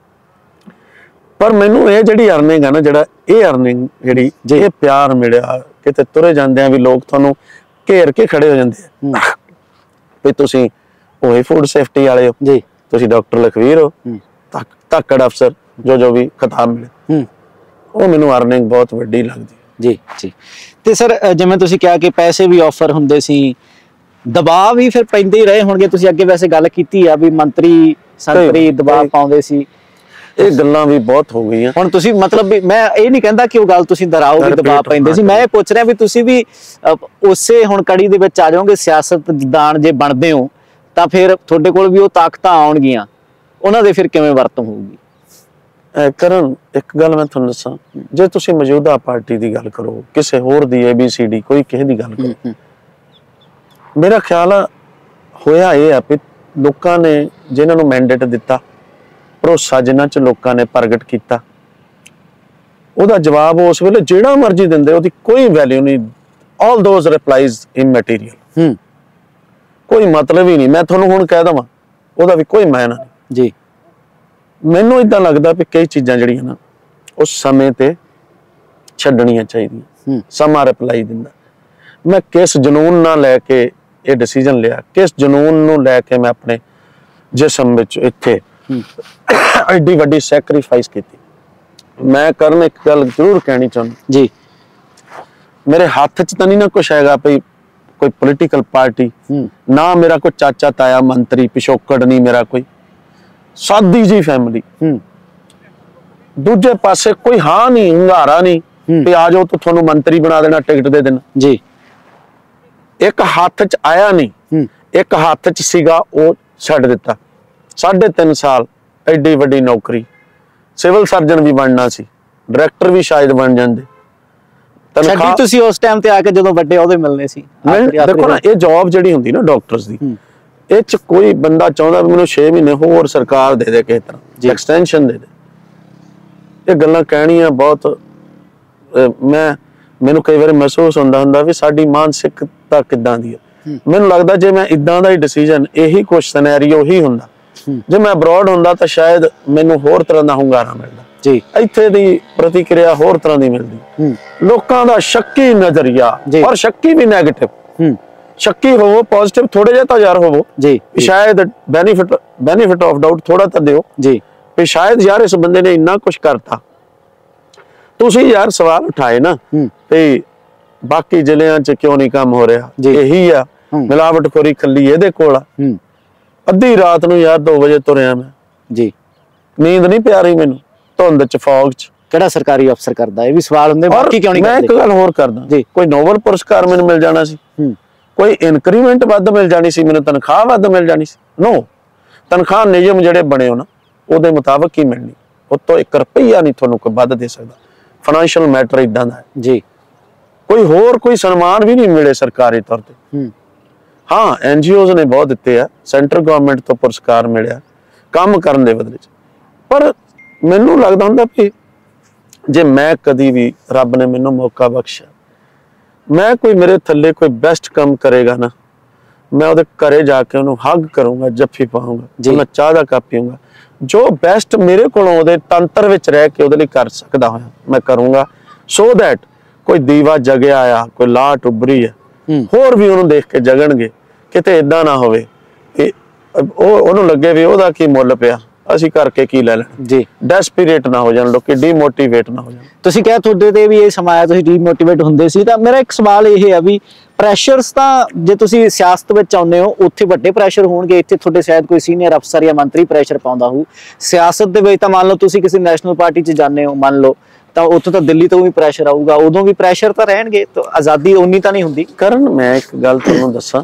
ਪਰ ਮੈਨੂੰ ਇਹ ਜਿਹੜੀ ਅਰਨਿੰਗ ਹੈ ਨਾ, ਜਿਹੜਾ ਇਹ ਅਰਨਿੰਗ ਜਿਹੜੀ ਇਹ ਪਿਆਰ ਮਿਲਿਆ, ਕਿਤੇ ਤੁਰੇ ਜਾਂਦੇ ਆ ਵੀ ਲੋਕ ਤੁਹਾਨੂੰ ਘੇਰ ਕੇ ਖੜੇ ਹੋ ਜਾਂਦੇ ਆ ਵੀ ਤੁਸੀਂ ਉਹੀ ਫੂਡ ਸੇਫਟੀ ਵਾਲੇ ਹੋ ਜੀ, ਤੁਸੀਂ ਡਾਕਟਰ ਲਖਵੀਰ ਹੋ, ਧਾਕੜ ਅਫਸਰ, ਜੋ ਵੀ ਖਿਤਾਬ ਮਿਲੇ, ਉਹ ਮੈਨੂੰ ਅਰਨਿੰਗ ਬਹੁਤ ਵੱਡੀ ਲੱਗਦੀ ਜੀ ਜੀ। ਤੇ ਸਰ ਜਿਵੇਂ ਤੁਸੀਂ ਕਿਹਾ ਕਿ ਪੈਸੇ ਵੀ ਆਫਰ ਹੁੰਦੇ ਸੀ, ਦਬਾਅ ਵੀ ਫਿਰ ਪੈਂਦੇ ਹੀ ਰਹੇ ਹੋਣਗੇ। ਤੁਸੀਂ ਅੱਗੇ ਵੈਸੇ ਗੱਲ ਕੀਤੀ ਆ ਵੀ ਮੰਤਰੀ ਸੰਤਰੀ ਦਬਾਅ ਪਾਉਂਦੇ ਸੀ, ਇਹ ਗੱਲਾਂ ਵੀ ਬਹੁਤ ਹੋ ਗਈਆਂ। ਹੁਣ ਤੁਸੀਂ ਮਤਲਬ ਵੀ ਮੈਂ ਇਹ ਨਹੀਂ ਕਹਿੰਦਾ ਕਿ ਉਹ ਗੱਲ ਤੁਸੀਂ ਦੁਹਰਾਓ ਵੀ ਦਬਾਅ ਪੈਂਦੇ ਸੀ, ਮੈਂ ਇਹ ਪੁੱਛ ਰਿਹਾ ਵੀ ਤੁਸੀਂ ਵੀ ਉਸੇ ਹੁਣ ਕੜੀ ਦੇ ਵਿੱਚ ਆ ਜਾਓਗੇ, ਸਿਆਸਤਦਾਨ ਜੇ ਬਣਦੇ ਹੋ ਤਾਂ ਫਿਰ ਤੁਹਾਡੇ ਕੋਲ ਵੀ ਉਹ ਤਾਕਤਾਂ ਆਉਣਗੀਆਂ, ਉਹਨਾਂ ਦੇ ਫਿਰ ਕਿਵੇਂ ਵਰਤੋਂ ਹੋਊਗੀ? ਕਰਨ ਇੱਕ ਗੱਲ ਮੈਂ ਤੁਹਾਨੂੰ ਦੱਸਾਂ, ਜੇ ਤੁਸੀਂ ਮੌਜੂਦਾ ਪਾਰਟੀ ਦੀ ਗੱਲ ਕਰੋ, ਕਿਸੇ ਹੋਰ ਦੀ ABCD ਕੋਈ ਕਿਸੇ ਦੀ ਗੱਲ ਕਰੋ, ਮੇਰਾ ਖਿਆਲ ਆ ਹੋਇਆ ਇਹ ਆ ਵੀ ਲੋਕਾਂ ਨੇ ਜਿਨ੍ਹਾਂ ਨੂੰ ਮੈਂਡੇਟ ਦਿੱਤਾ, ਭਰੋਸਾ ਜਿਨ੍ਹਾਂ 'ਚ ਲੋਕਾਂ ਨੇ ਪ੍ਰਗਟ ਕੀਤਾ, ਉਹਦਾ ਜਵਾਬ ਉਸ ਵੇਲੇ ਜਿਹੜਾ ਮਰਜ਼ੀ ਦਿੰਦੇ, ਉਹਦੀ ਕੋਈ ਵੈਲਿਊ ਨਹੀਂ। ਆਲ ਦੋਜ਼ ਰਿਪਲਾਈਜ਼ ਇਮੈਟੀਰੀਅਲ, ਕੋਈ ਮਤਲਬ ਹੀ ਨਹੀਂ। ਮੈਂ ਤੁਹਾਨੂੰ ਹੁਣ ਕਹਿ ਦਵਾਂ, ਉਹਦਾ ਵੀ ਕੋਈ ਮਾਇਨਾ ਨਹੀਂ ਜੀ। ਮੈਨੂੰ ਏਦਾਂ ਲੱਗਦਾ ਵੀ ਕਈ ਚੀਜ਼ਾਂ ਜਿਹੜੀਆਂ ਨਾ ਉਸ ਸਮੇਂ ਤੇ ਛੱਡਣੀਆਂ ਚਾਹੀਦੀਆਂ। ਸਮਾਂ ਰਿਪਲਾਈ ਦਿੰਦਾ। ਮੈਂ ਕਿਸ ਜਨੂਨ ਨਾਲ ਲੈ ਕੇ ਇਹ ਡਿਸੀਜਨ ਲਿਆ, ਕਿਸ ਜਨੂਨ ਨੂੰ ਲੈ ਕੇ ਮੈਂ ਆਪਣੇ ਜਿਸਮ ਵਿੱਚ ਇੱਥੇ ਐਡੀ ਵੱਡੀ ਸੈਕਰੀਫਾਈਸ ਕੀਤੀ। ਮੈਂ ਕਰਨ ਇੱਕ ਗੱਲ ਜ਼ਰੂਰ ਕਹਿਣੀ ਚਾਹੁੰਦਾ ਜੀ, ਮੇਰੇ ਹੱਥ 'ਚ ਤਾਂ ਨਹੀਂ ਨਾ ਕੁਛ ਹੈਗਾ ਵੀ ਕੋਈ ਪੋਲੀਟੀਕਲ ਪਾਰਟੀ, ਨਾ ਮੇਰਾ ਕੋਈ ਚਾਚਾ ਤਾਇਆ ਮੰਤਰੀ ਪਿਛੋਕੜ ਨਹੀਂ, ਮੇਰਾ ਕੋਈ ਸਾਦੀ ਜੀ ਫੈਮਿਲੀ। ਦੂਜੇ ਪਾਸੇ ਕੋਈ ਹਾਂ ਨਹੀਂ, ਹੁੰਗਾਰਾ ਨਹੀਂ ਵੀ ਆ ਜਾਓ ਤੁਹਾਨੂੰ ਮੰਤਰੀ ਬਣਾ ਦੇਣਾ, ਟਿਕਟ ਦੇ ਦੇਣਾ ਜੀ। ਇੱਕ ਹੱਥ 'ਚ ਆਇਆ ਨਹੀਂ, ਇੱਕ ਹੱਥ 'ਚ ਸੀਗਾ, ਉਹ ਛੱਡ ਦਿੱਤਾ। 3.5 ਸਾਲ ਐਡੀ ਵੱਡੀ ਨੌਕਰੀ, ਸਿਵਲ ਸਰਜਨ ਵੀ ਬਣਨਾ ਸੀ, ਡਾਇਰੈਕਟਰ ਵੀ ਸ਼ਾਇਦ ਬਣ ਜਾਂਦੇ। ਤਨਖਾਹ ਤੁਸੀਂ ਉਸ ਟਾਈਮ ਤੇ ਆ ਕੇ ਜਦੋਂ ਵੱਡੇ ਅਹੁਦੇ ਮਿਲਨੇ ਸੀ। ਦੇਖੋ ਨਾ, ਇਹ ਜੌਬ ਜਿਹੜੀ ਹੁੰਦੀ ਨਾ ਡਾਕਟਰਸ ਦੀ, ਇਹ 'ਚ ਕੋਈ ਬੰਦਾ ਚਾਹੁੰਦਾ ਵੀ ਮੈਨੂੰ 6 ਮਹੀਨੇ ਹੋਰ ਸਰਕਾਰ ਦੇ ਦੇ, ਕਿਸੇ ਤਰ੍ਹਾਂ ਐਕਸਟੈਂਸ਼ਨ ਦੇ ਦੇ। ਇਹ ਗੱਲਾਂ ਕਹਿਣੀਆਂ ਬਹੁਤ, ਮੈਨੂੰ ਕਈ ਵਾਰ ਮਹਿਸੂਸ ਹੁੰਦਾ ਵੀ ਸਾਡੀ ਮਾਨਸਿਕਤਾ ਕਿੱਦਾਂ ਦੀ ਹੈ। ਮੈਨੂੰ ਲੱਗਦਾ ਜੇ ਮੈਂ ਇਦਾਂ ਦਾ ਹੀ ਡਿਸੀਜਨ, ਇਹੀ ਕੁਛ ਸਿਨੈਰੀਓ ਹੀ ਹੁੰਦਾ, ਜੇ ਮੈਂ ਅਬਰੋਡ ਹੁੰਦਾ ਤਾਂ ਸ਼ਾਇਦ ਮੈਨੂੰ ਹੋਰ ਤਰ੍ਹਾਂ ਦਾ ਹੁੰਗਾਰਾ ਮਿਲਦਾ ਜੀ, ਇੱਥੇ ਦੀ ਪ੍ਰਤੀਕਿਰਿਆ ਹੋਰ ਤਰ੍ਹਾਂ ਦੀ ਮਿਲਦੀ। ਲੋਕਾਂ ਦਾ ਸ਼ੱਕੀ ਨਜ਼ਰੀਆ, ਔਰ ਸ਼ੱਕੀ ਵੀ ਨੈਗੇਟਿਵ। ਸ਼ੱਕੀ ਹੋਵੋ, ਪੋਜ਼ਿਟਿਵ ਥੋੜੇ ਜਿਹਾ ਤਾਂ ਯਾਰ ਹੋਵੋ ਜੀ, ਸ਼ਾਇਦ ਬੈਨੀਫਿਟ ਆਫ ਡਾਊਟ ਥੋੜਾ ਤਾਂ ਦਿਓ ਜੀ, ਵੀ ਸ਼ਾਇਦ ਯਾਰ ਇਸ ਬੰਦੇ ਨੇ ਇੰਨਾ ਕੁਛ ਕਰਤਾ। ਤੁਸੀਂ ਯਾਰ ਸਵਾਲ ਉਠਾਏ ਨਾ ਤੇ ਬਾਕੀ ਜ਼ਿਲ੍ਹਿਆਂ 'ਚ ਕਿਉਂ ਨਹੀਂ ਕੰਮ ਹੋ ਰਿਹਾ, ਇਹੀ ਆ ਮਿਲਾਵਟਖੋਰੀ ਖੱਲੀ ਇਹਦੇ ਕੋਲ ਆ। ਅੱਧੀ ਰਾਤ ਨੂੰ ਯਾਰ 2 ਵਜੇ ਤੁਰਿਆ ਮੈਂ ਜੀ, ਨੀਂਦ ਨਹੀਂ ਪਿਆ ਰਹੀ ਮੈਨੂੰ, ਧੁੰਦ 'ਚ, ਫੌਗ 'ਚ। ਕਿਹੜਾ ਸਰਕਾਰੀ ਅਫਸਰ ਕਰਦਾ? ਇਹ ਵੀ ਸਵਾਲ ਹੁੰਦੇ, ਬਾਕੀ ਕਿਉਂ ਨਹੀਂ ਕਰਦੇ? ਮੈਂ ਇੱਕ ਗੱਲ ਹੋਰ ਕਰਦਾ ਜੀ, ਕੋਈ ਨੋਬਲ ਪੁਰਸਕਾਰ ਮੈਨੂੰ ਮਿਲ ਜਾਣਾ ਸੀ, ਕੋਈ ਇਨਕਰੀਮੈਂਟ ਵੱਧ ਮਿਲ ਜਾਣੀ ਸੀ, ਮੈਨੂੰ ਤਨਖਾਹ ਵੱਧ ਮਿਲ ਜਾਣੀ ਸੀ। ਨੋ, ਤਨਖਾਹ ਨਿਯਮ ਜਿਹੜੇ ਬਣੇ ਹੋ ਨਾ ਉਹਦੇ ਮੁਤਾਬਕ ਹੀ ਮਿਲਣੀ, ਉਹ ਤੋਂ 1 ਰੁਪਈਆ ਨਹੀਂ ਤੁਹਾਨੂੰ ਕੋਈ ਵੱਧ ਦੇ ਸਕਦਾ। ਫਾਈਨੈਂਸ਼ੀਅਲ ਮੈਟਰ ਇਦਾਂ ਦਾ ਹੈ ਜੀ, ਕੋਈ ਹੋਰ ਕੋਈ ਸਨਮਾਨ ਵੀ ਨਹੀਂ ਮਿਲੇ ਸਰਕਾਰੀ ਤੌਰ ਤੇ। ਹਾਂ NGOs ਨੇ ਬਹੁਤ ਦਿੱਤੇ ਆ, ਸੈਂਟਰ ਗਵਰਨਮੈਂਟ ਤੋਂ ਪੁਰਸਕਾਰ ਮਿਲਿਆ ਕੰਮ ਕਰਨ ਦੇ ਬਦਲੇ ਚ। ਪਰ ਮੈਨੂੰ ਲੱਗਦਾ ਹੁੰਦਾ ਵੀ ਜੇ ਮੈਂ ਕਦੀ ਵੀ ਰੱਬ ਨੇ ਮੈਨੂੰ ਮੌਕਾ ਬਖਸ਼ਿਆ, ਮੈਂ ਕੋਈ ਮੇਰੇ ਥੱਲੇ ਕੋਈ ਬੈਸਟ ਕੰਮ ਕਰੇਗਾ ਨਾ, ਮੈਂ ਉਹਦੇ ਘਰੇ ਜਾ ਕੇ ਉਹਨੂੰ ਹੱਗ ਕਰੂੰਗਾ, ਜੱਫੀ ਪਾਉਂਗਾ, ਮੈਂ ਚਾਹ ਦਾ ਕੱਪ ਪੀਊਂਗਾ। ਜੋ ਬੈਸਟ ਮੇਰੇ ਕੋਲੋਂ ਉਹਦੇ ਤੰਤਰ ਵਿੱਚ ਰਹਿ ਕੇ ਉਹਦੇ ਲਈ ਕਰ ਸਕਦਾ ਹੋਇਆ ਮੈਂ ਕਰੂੰਗਾ, ਸੋ ਦੈਟ ਕੋਈ ਦੀਵਾ ਜਗਿਆ ਆ, ਕੋਈ ਲਾਟ ਉੱਭਰੀ ਆ, ਹੋਰ ਵੀ ਉਹਨੂੰ ਦੇਖ ਕੇ ਜਗਣਗੇ। ਕਿਤੇ ਏਦਾਂ ਨਾ ਹੋਵੇ ਕਿ ਉਹਨੂੰ ਲੱਗੇ ਵੀ ਉਹਦਾ ਕੀ ਮੁੱਲ ਪਿਆ, ਅਸੀਂ ਕਰਕੇ ਕੀ ਲੈ ਲੈਣਾ ਜੀ। ਡੈਸਪੀਰੇਟ ਨਾ ਹੋ ਜਾਣ ਲੋਕੀ, ਡੀਮੋਟੀਵੇਟ ਨਾ ਹੋ ਜਾਣ। ਤੁਸੀਂ ਕਿਹਾ ਤੁਹਾਡੇ ਤੇ ਵੀ ਇਹ ਸਮਾਂ ਆਇਆ ਤੁਸੀਂ ਡੀਮੋਟੀਵੇਟ ਹੁੰਦੇ ਸੀ, ਤਾਂ ਮੇਰਾ ਇੱਕ ਸਵਾਲ ਇਹ ਹੈ ਵੀ ਪ੍ਰੈਸ਼ਰਸ ਤਾਂ ਜੇ ਤੁਸੀਂ ਸਿਆਸਤ ਵਿੱਚ ਆਉਂਦੇ ਹੋ ਉੱਥੇ ਵੱਡੇ ਪ੍ਰੈਸ਼ਰ ਹੋਣਗੇ, ਇੱਥੇ ਤੁਹਾਡੇ ਸ਼ਾਇਦ ਕੋਈ ਸੀਨੀਅਰ ਅਫਸਰ ਜਾਂ ਮੰਤਰੀ ਪ੍ਰੈਸ਼ਰ ਪਾਉਂਦਾ ਹੋਊ। ਸਿਆਸਤ ਦੇ ਵਿੱਚ ਤਾਂ ਮੰਨ ਲਓ ਤੁਸੀਂ ਕਿਸੇ ਨੈਸ਼ਨਲ ਪਾਰਟੀ 'ਚ ਜਾਂਦੇ ਹੋ ਮੰਨ ਲਓ, ਤਾਂ ਉੱਥੋਂ ਤਾਂ ਦਿੱਲੀ ਤੋਂ ਵੀ ਪ੍ਰੈਸ਼ਰ ਆਊਗਾ, ਉਦੋਂ ਵੀ ਪ੍ਰੈਸ਼ਰ ਤਾਂ ਰਹਿਣਗੇ, ਤਾਂ ਆਜ਼ਾਦੀ ਉਨੀ ਤਾਂ ਨਹੀਂ ਹੁੰਦੀ। ਕਰਨ ਮੈਂ ਇੱਕ ਗੱਲ ਤੁਹਾਨੂੰ ਦੱਸਾਂ,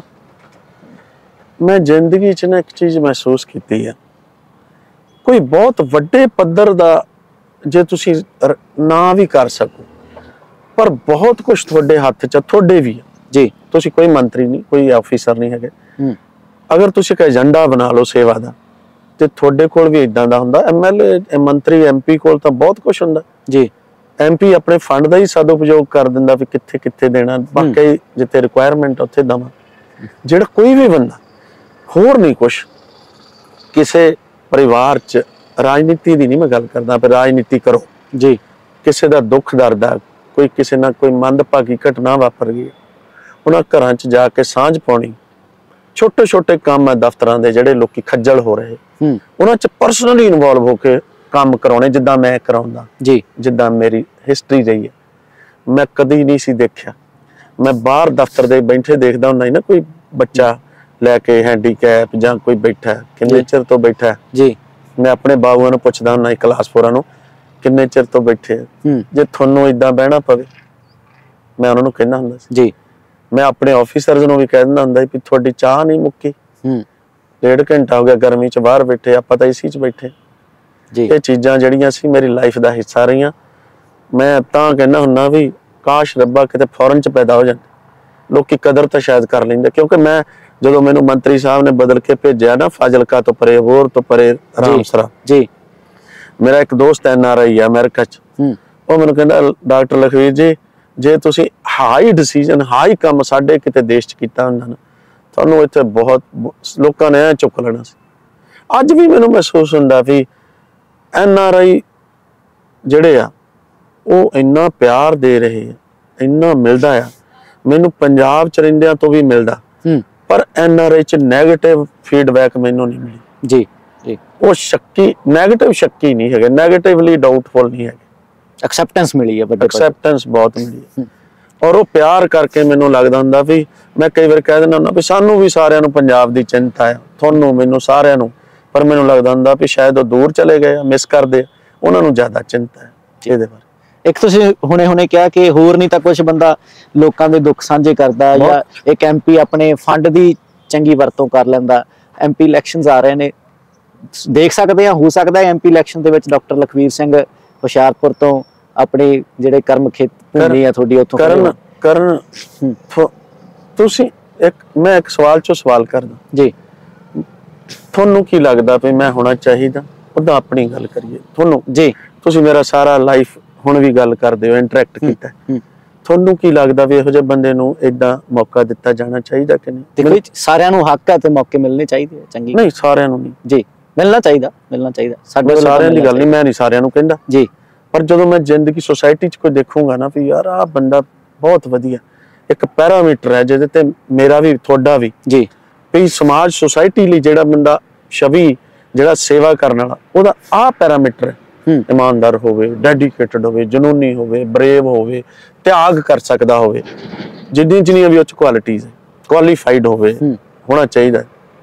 ਮੈਂ ਜ਼ਿੰਦਗੀ 'ਚ ਨਾ ਇੱਕ ਚੀਜ਼ ਮਹਿਸੂਸ ਕੀਤੀ ਆ, ਕੋਈ ਬਹੁਤ ਵੱਡੇ ਪੱਧਰ ਦਾ ਜੇ ਤੁਸੀਂ ਨਾ ਵੀ ਕਰ ਸਕੋ, ਪਰ ਬਹੁਤ ਕੁਝ ਤੁਹਾਡੇ ਹੱਥ 'ਚ ਤੁਹਾਡੇ ਵੀ ਜੀ। ਤੁਸੀਂ ਕੋਈ ਮੰਤਰੀ ਨਹੀਂ, ਕੋਈ ਆਫੀਸਰ ਨਹੀਂ ਹੈਗੇ। ਅਗਰ ਤੁਸੀਂ ਇੱਕ ਏਜੰਡਾ ਬਣਾ ਲਓ ਸੇਵਾ ਦਾ, ਤੇ ਤੁਹਾਡੇ ਕੋਲ ਵੀ ਇਦਾਂ ਦਾ ਹੁੰਦਾ। MLA ਮੰਤਰੀ MP ਕੋਲ ਤਾਂ ਬਹੁਤ ਕੁਝ ਹੁੰਦਾ ਜੀ। MP ਆਪਣੇ ਫੰਡ ਦਾ ਹੀ ਸਦਉਪਯੋਗ ਕਰ ਦਿੰਦਾ ਵੀ ਕਿੱਥੇ ਕਿੱਥੇ ਦੇਣਾ, ਬਾਕੀ ਜਿੱਥੇ ਰਿਕੁਆਇਰਮੈਂਟ ਉੱਥੇ ਦੇਵਾਂ। ਜਿਹੜਾ ਕੋਈ ਵੀ ਬੰਦਾ ਹੋਰ ਨਹੀਂ ਕੁਛ, ਕਿਸੇ ਪਰਿਵਾਰ 'ਚ ਰਾਜਨੀਤੀ ਦੀ ਨਹੀਂ ਮੈਂ ਗੱਲ ਕਰਦਾ, ਪਰ ਰਾਜਨੀਤੀ ਕਰੋ ਜੀ, ਕਿਸੇ ਦਾ ਦੁੱਖ ਦਰਦ ਆ, ਕੋਈ ਕਿਸੇ ਨਾਲ ਕੋਈ ਮੰਦਭਾਗੀ ਘਟਨਾ ਵਾਪਰ ਗਈ, ਉਹਨਾਂ ਘਰਾਂ 'ਚ ਜਾ ਕੇ ਸਾਂਝ ਪਾਉਣੀ। ਛੋਟੇ ਛੋਟੇ ਕੰਮ ਆ ਦਫ਼ਤਰਾਂ ਦੇ ਜਿਹੜੇ ਲੋਕੀ ਖੱਜਲ ਹੋ ਰਹੇ, ਉਹਨਾਂ 'ਚ ਪਰਸਨਲੀ ਇਨਵੋਲਵ ਹੋ ਕੇ ਕੰਮ ਕਰਾਉਣੇ, ਜਿੱਦਾਂ ਮੈਂ ਕਰਾਉਂਦਾ ਜੀ, ਜਿੱਦਾਂ ਮੇਰੀ ਹਿਸਟਰੀ ਰਹੀ ਹੈ। ਮੈਂ ਕਦੀ ਨਹੀਂ ਸੀ ਦੇਖਿਆ। ਮੈਂ ਬਾਹਰ ਦਫ਼ਤਰ ਦੇ ਬੈਠੇ ਦੇਖਦਾ ਹੁੰਦਾ ਸੀ ਨਾ, ਕੋਈ ਬੱਚਾ ਲੈ ਕੇ ਹੈਂਡੀਕੈਪ ਜਾਂ ਕੋਈ ਬੈਠਾ, ਕਿੰਨੇ ਚਿਰ ਤੋਂ ਬੈਠਾ ਜੀ। ਮੈਂ ਆਪਣੇ ਬਾਬੂਆਂ ਨੂੰ ਪੁੱਛਦਾ ਹੁੰਦਾ ਕਲਾਸ 4 ਨੂੰ, ਕਿੰਨੇ ਚਿਰ ਤੋਂ ਬੈਠੇ, ਜੇ ਤੁਹਾਨੂੰ ਏਦਾਂ ਬਹਿਣਾ ਪਵੇ, ਮੈਂ ਉਹਨਾਂ ਨੂੰ ਕਹਿੰਦਾ ਹੁੰਦਾ ਸੀ ਜੀ। ਮੈਂ ਆਪਣੇ ਆਫੀਸਰਸ ਨੂੰ ਵੀ ਕਹਿ ਦਿੰਦਾ ਹੁੰਦਾ ਵੀ ਤੁਹਾਡੀ ਚਾਹ ਨਹੀਂ ਮੁੱਕੀ, 1.5 ਘੰਟਾ ਹੋ ਗਿਆ ਗਰਮੀ 'ਚ ਬਾਹਰ ਬੈਠੇ, ਆਪਾਂ ਤਾਂ AC 'ਚ ਬੈਠੇ ਜੀ। ਇਹ ਚੀਜ਼ਾਂ ਜਿਹੜੀਆਂ ਸੀ ਮੇਰੀ ਲਾਈਫ ਦਾ ਹਿੱਸਾ ਰਹੀਆਂ। ਮੈਂ ਤਾਂ ਕਹਿੰਦਾ ਹੁੰਦਾ ਵੀ ਕਾਸ਼ ਰੱਬਾ ਕਿਤੇ ਫੌਰਨ 'ਚ ਪੈਦਾ ਹੋ ਜਾਂਦੇ, ਲੋਕੀ ਕਦਰ ਤਾਂ ਸ਼ਾਇਦ ਕਰ ਲੈਂਦੇ। ਕਿਉਂਕਿ ਮੈਂ ਜਦੋਂ ਮੈਨੂੰ ਮੰਤਰੀ ਸਾਹਿਬ ਨੇ ਬਦਲ ਕੇ ਭੇਜਿਆ ਨਾ ਫਾਜ਼ਿਲਕਾ ਤੋਂ ਪਰੇ, ਹੋਰ ਤੋਂ ਪਰੇ ਰਾਮਸਰਾ ਜੀ, ਮੇਰਾ ਇੱਕ ਦੋਸਤ NRI ਆ ਅਮਰੀਕਾ 'ਚ, ਉਹ ਮੈਨੂੰ ਕਹਿੰਦਾ ਡਾਕਟਰ ਲਖਵੀਰ ਜੀ, ਜੇ ਤੁਸੀਂ ਹਾਈ ਡਿਸੀਜਨ ਹਾਈ ਕੰਮ ਸਾਡੇ ਕਿਤੇ ਦੇਸ਼ 'ਚ ਕੀਤਾ ਹੁੰਦਾ ਨਾ, ਤੁਹਾਨੂੰ ਇੱਥੇ ਬਹੁਤ ਲੋਕਾਂ ਨੇ ਚੁੱਕ ਲੈਣਾ ਸੀ। ਅੱਜ ਵੀ ਮੈਨੂੰ ਮਹਿਸੂਸ ਹੁੰਦਾ ਵੀ NRI ਜਿਹੜੇ ਆ ਉਹ ਇੰਨਾ ਪਿਆਰ ਦੇ ਰਹੇ ਆ, ਇੰਨਾ ਮਿਲਦਾ ਆ ਮੈਨੂੰ ਪੰਜਾਬ 'ਚ ਰਹਿੰਦਿਆਂ ਤੋਂ ਵੀ ਮਿਲਦਾ, ਪਰ NRI 'ਚ ਨੈਗੇਟਿਵ ਫੀਡਬੈਕ ਮੈਨੂੰ ਨਹੀਂ ਮਿਲੀ ਜੀ। ਉਹ ਸ਼ੱਕੀ ਨੈਗੇਟਿਵ ਸ਼ੱਕੀ ਨਹੀਂ ਹੈਗੇ, ਨੈਗੇਟਿਵਲੀ ਡਾਊਟਫੁਲ ਨਹੀਂ ਹੈਗੇ, ਐਕਸੈਪਟੈਂਸ ਮਿਲੀ ਹੈ, ਐਕਸੈਪਟੈਂਸ ਬਹੁਤ ਮਿਲੀ ਹੈ। ਔਰ ਉਹ ਪਿਆਰ ਕਰਕੇ ਮੈਨੂੰ ਲੱਗਦਾ ਹੁੰਦਾ ਵੀ ਮੈਂ ਕਈ ਵਾਰ ਕਹਿ ਦਿੰਦਾ ਹੁੰਦਾ ਵੀ ਸਾਨੂੰ ਵੀ ਸਾਰਿਆਂ ਨੂੰ ਪੰਜਾਬ ਦੀ ਚਿੰਤਾ ਆ, ਤੁਹਾਨੂੰ ਮੈਨੂੰ ਸਾਰਿਆਂ ਨੂੰ, ਪਰ ਮੈਨੂੰ ਲੱਗਦਾ ਹੁੰਦਾ ਵੀ ਸ਼ਾਇਦ ਉਹ ਦੂਰ ਚਲੇ ਗਏ, ਮਿਸ ਕਰਦੇ, ਉਹਨਾਂ ਨੂੰ ਜ਼ਿਆਦਾ ਚਿੰਤਾ ਹੈ ਇਹਦੇ ਬਾਰੇ। ਇੱਕ ਤੁਸੀਂ ਹੁਣੇ ਕਿਹਾ ਕਿ ਹੋਰ ਨਹੀਂ ਤਾਂ ਕੁਝ ਬੰਦਾ ਲੋਕਾਂ ਦੇ ਦੁੱਖ ਸਾਂਝੇ ਕਰਦਾ, ਜਾਂ ਇੱਕ MP ਆਪਣੇ ਫੰਡ ਦੀ ਚੰਗੀ ਵਰਤੋਂ ਕਰ ਲੈਂਦਾ। MP ਇਲੈਕਸ਼ਨਸ ਆ ਰਹੇ ਨੇ, ਦੇਖ ਸਕਦੇ ਹਾਂ, ਹੋ ਸਕਦਾ ਹੈ MP ਇਲੈਕਸ਼ਨ ਦੇ ਵਿੱਚ ਡਾਕਟਰ ਲਖਵੀਰ ਸਿੰਘ ਹੁਸ਼ਿਆਰਪੁਰ ਤੋਂ ਆਪਣੇ ਜਿਹੜੇ ਕਰਮ ਖੇਤ ਭੂਮੀ ਆ ਤੁਹਾਡੀ ਉੱਥੋਂ ਕਰਨ ਤੁਸੀਂ ਮੈਂ ਇੱਕ ਸਵਾਲ ਚੋਂ ਸਵਾਲ ਕਰਦਾ ਜੀ, ਤੁਹਾਨੂੰ ਕੀ ਲੱਗਦਾ ਵੀ ਮੈਂ ਹੋਣਾ ਚਾਹੀਦਾ? ਉਹਦਾ ਆਪਣੀ ਗੱਲ ਕਰੀਏ ਤੁਹਾਨੂੰ ਜੀ, ਤੁਸੀਂ ਮੇਰਾ ਸਾਰਾ ਲਾਈਫ ਹੁਣ ਵੀ ਗੱਲ ਕਰਦੇ ਹੋ, ਇੰਟਰੈਕਟ ਕੀਤਾ, ਤੁਹਾਨੂੰ ਕੀ ਲੱਗਦਾ ਵੀ ਇਹੋ ਜਿਹੇ ਬੰਦੇ ਨੂੰ ਏਦਾਂ ਮੌਕਾ ਦਿੱਤਾ ਜਾਣਾ ਚਾਹੀਦਾ ਕਿ ਨਹੀਂ? ਦੇਖੋ ਸਾਰਿਆਂ ਨੂੰ ਹੱਕ ਹੈ ਤੇ ਮੌਕੇ ਮਿਲਣੇ ਚਾਹੀਦੇ, ਚੰਗੀ ਨਹੀਂ ਸਾਰਿਆਂ ਨੂੰ ਨਹੀਂ ਜੀ, ਮਿਲਣਾ ਚਾਹੀਦਾ ਸਾਡੇ ਸਾਰਿਆਂ ਦੀ ਗੱਲ ਨਹੀਂ, ਮੈਂ ਨਹੀਂ ਸਾਰਿਆਂ ਨੂੰ ਕਹਿੰਦਾ ਜੀ, ਪਰ ਜਦੋਂ ਮੈਂ ਜ਼ਿੰਦਗੀ ਸੋਸਾਇਟੀ 'ਚ ਕੋਈ ਦੇਖੂੰਗਾ ਨਾ ਵੀ ਯਾਰ ਆਹ ਬੰਦਾ ਬਹੁਤ ਵਧੀਆ, ਇੱਕ ਪੈਰਾਮੀਟਰ ਹੈ ਜਿਹਦੇ ਤੇ ਮੇਰਾ ਵੀ ਤੁਹਾਡਾ ਵੀ ਜੀ, ਵੀ ਸਮਾਜ ਸੋਸਾਇਟੀ ਲਈ ਜਿਹੜਾ ਬੰਦਾ ਛਵੀ ਜਿਹੜਾ ਸੇਵਾ ਕਰਨ ਵਾਲਾ, ਉਹਦਾ ਆਹ ਪੈਰਾਮੀਟਰ ਹੈ, ਇਮਾਨਦਾਰ ਹੋਵੇ, ਡੈਡੀਕੇਟਡ ਹੋਵੇ, ਜਨੂਨੀ ਹੋਵੇ, ਬਰੇਵ ਹੋਵੇ, ਤਿਆਗ ਕਰ ਸਕਦਾ ਹੋਵੇ, ਜਿੰਨੀਆਂ ਵੀ ਉਹ 'ਚ ਕੁਆਲਿਟੀਜ਼ ਹੈ, ਕੁਆਲੀਫਾਈਡ ਹੋਵੇ, ਹੋਣਾ ਚਾਹੀਦਾ।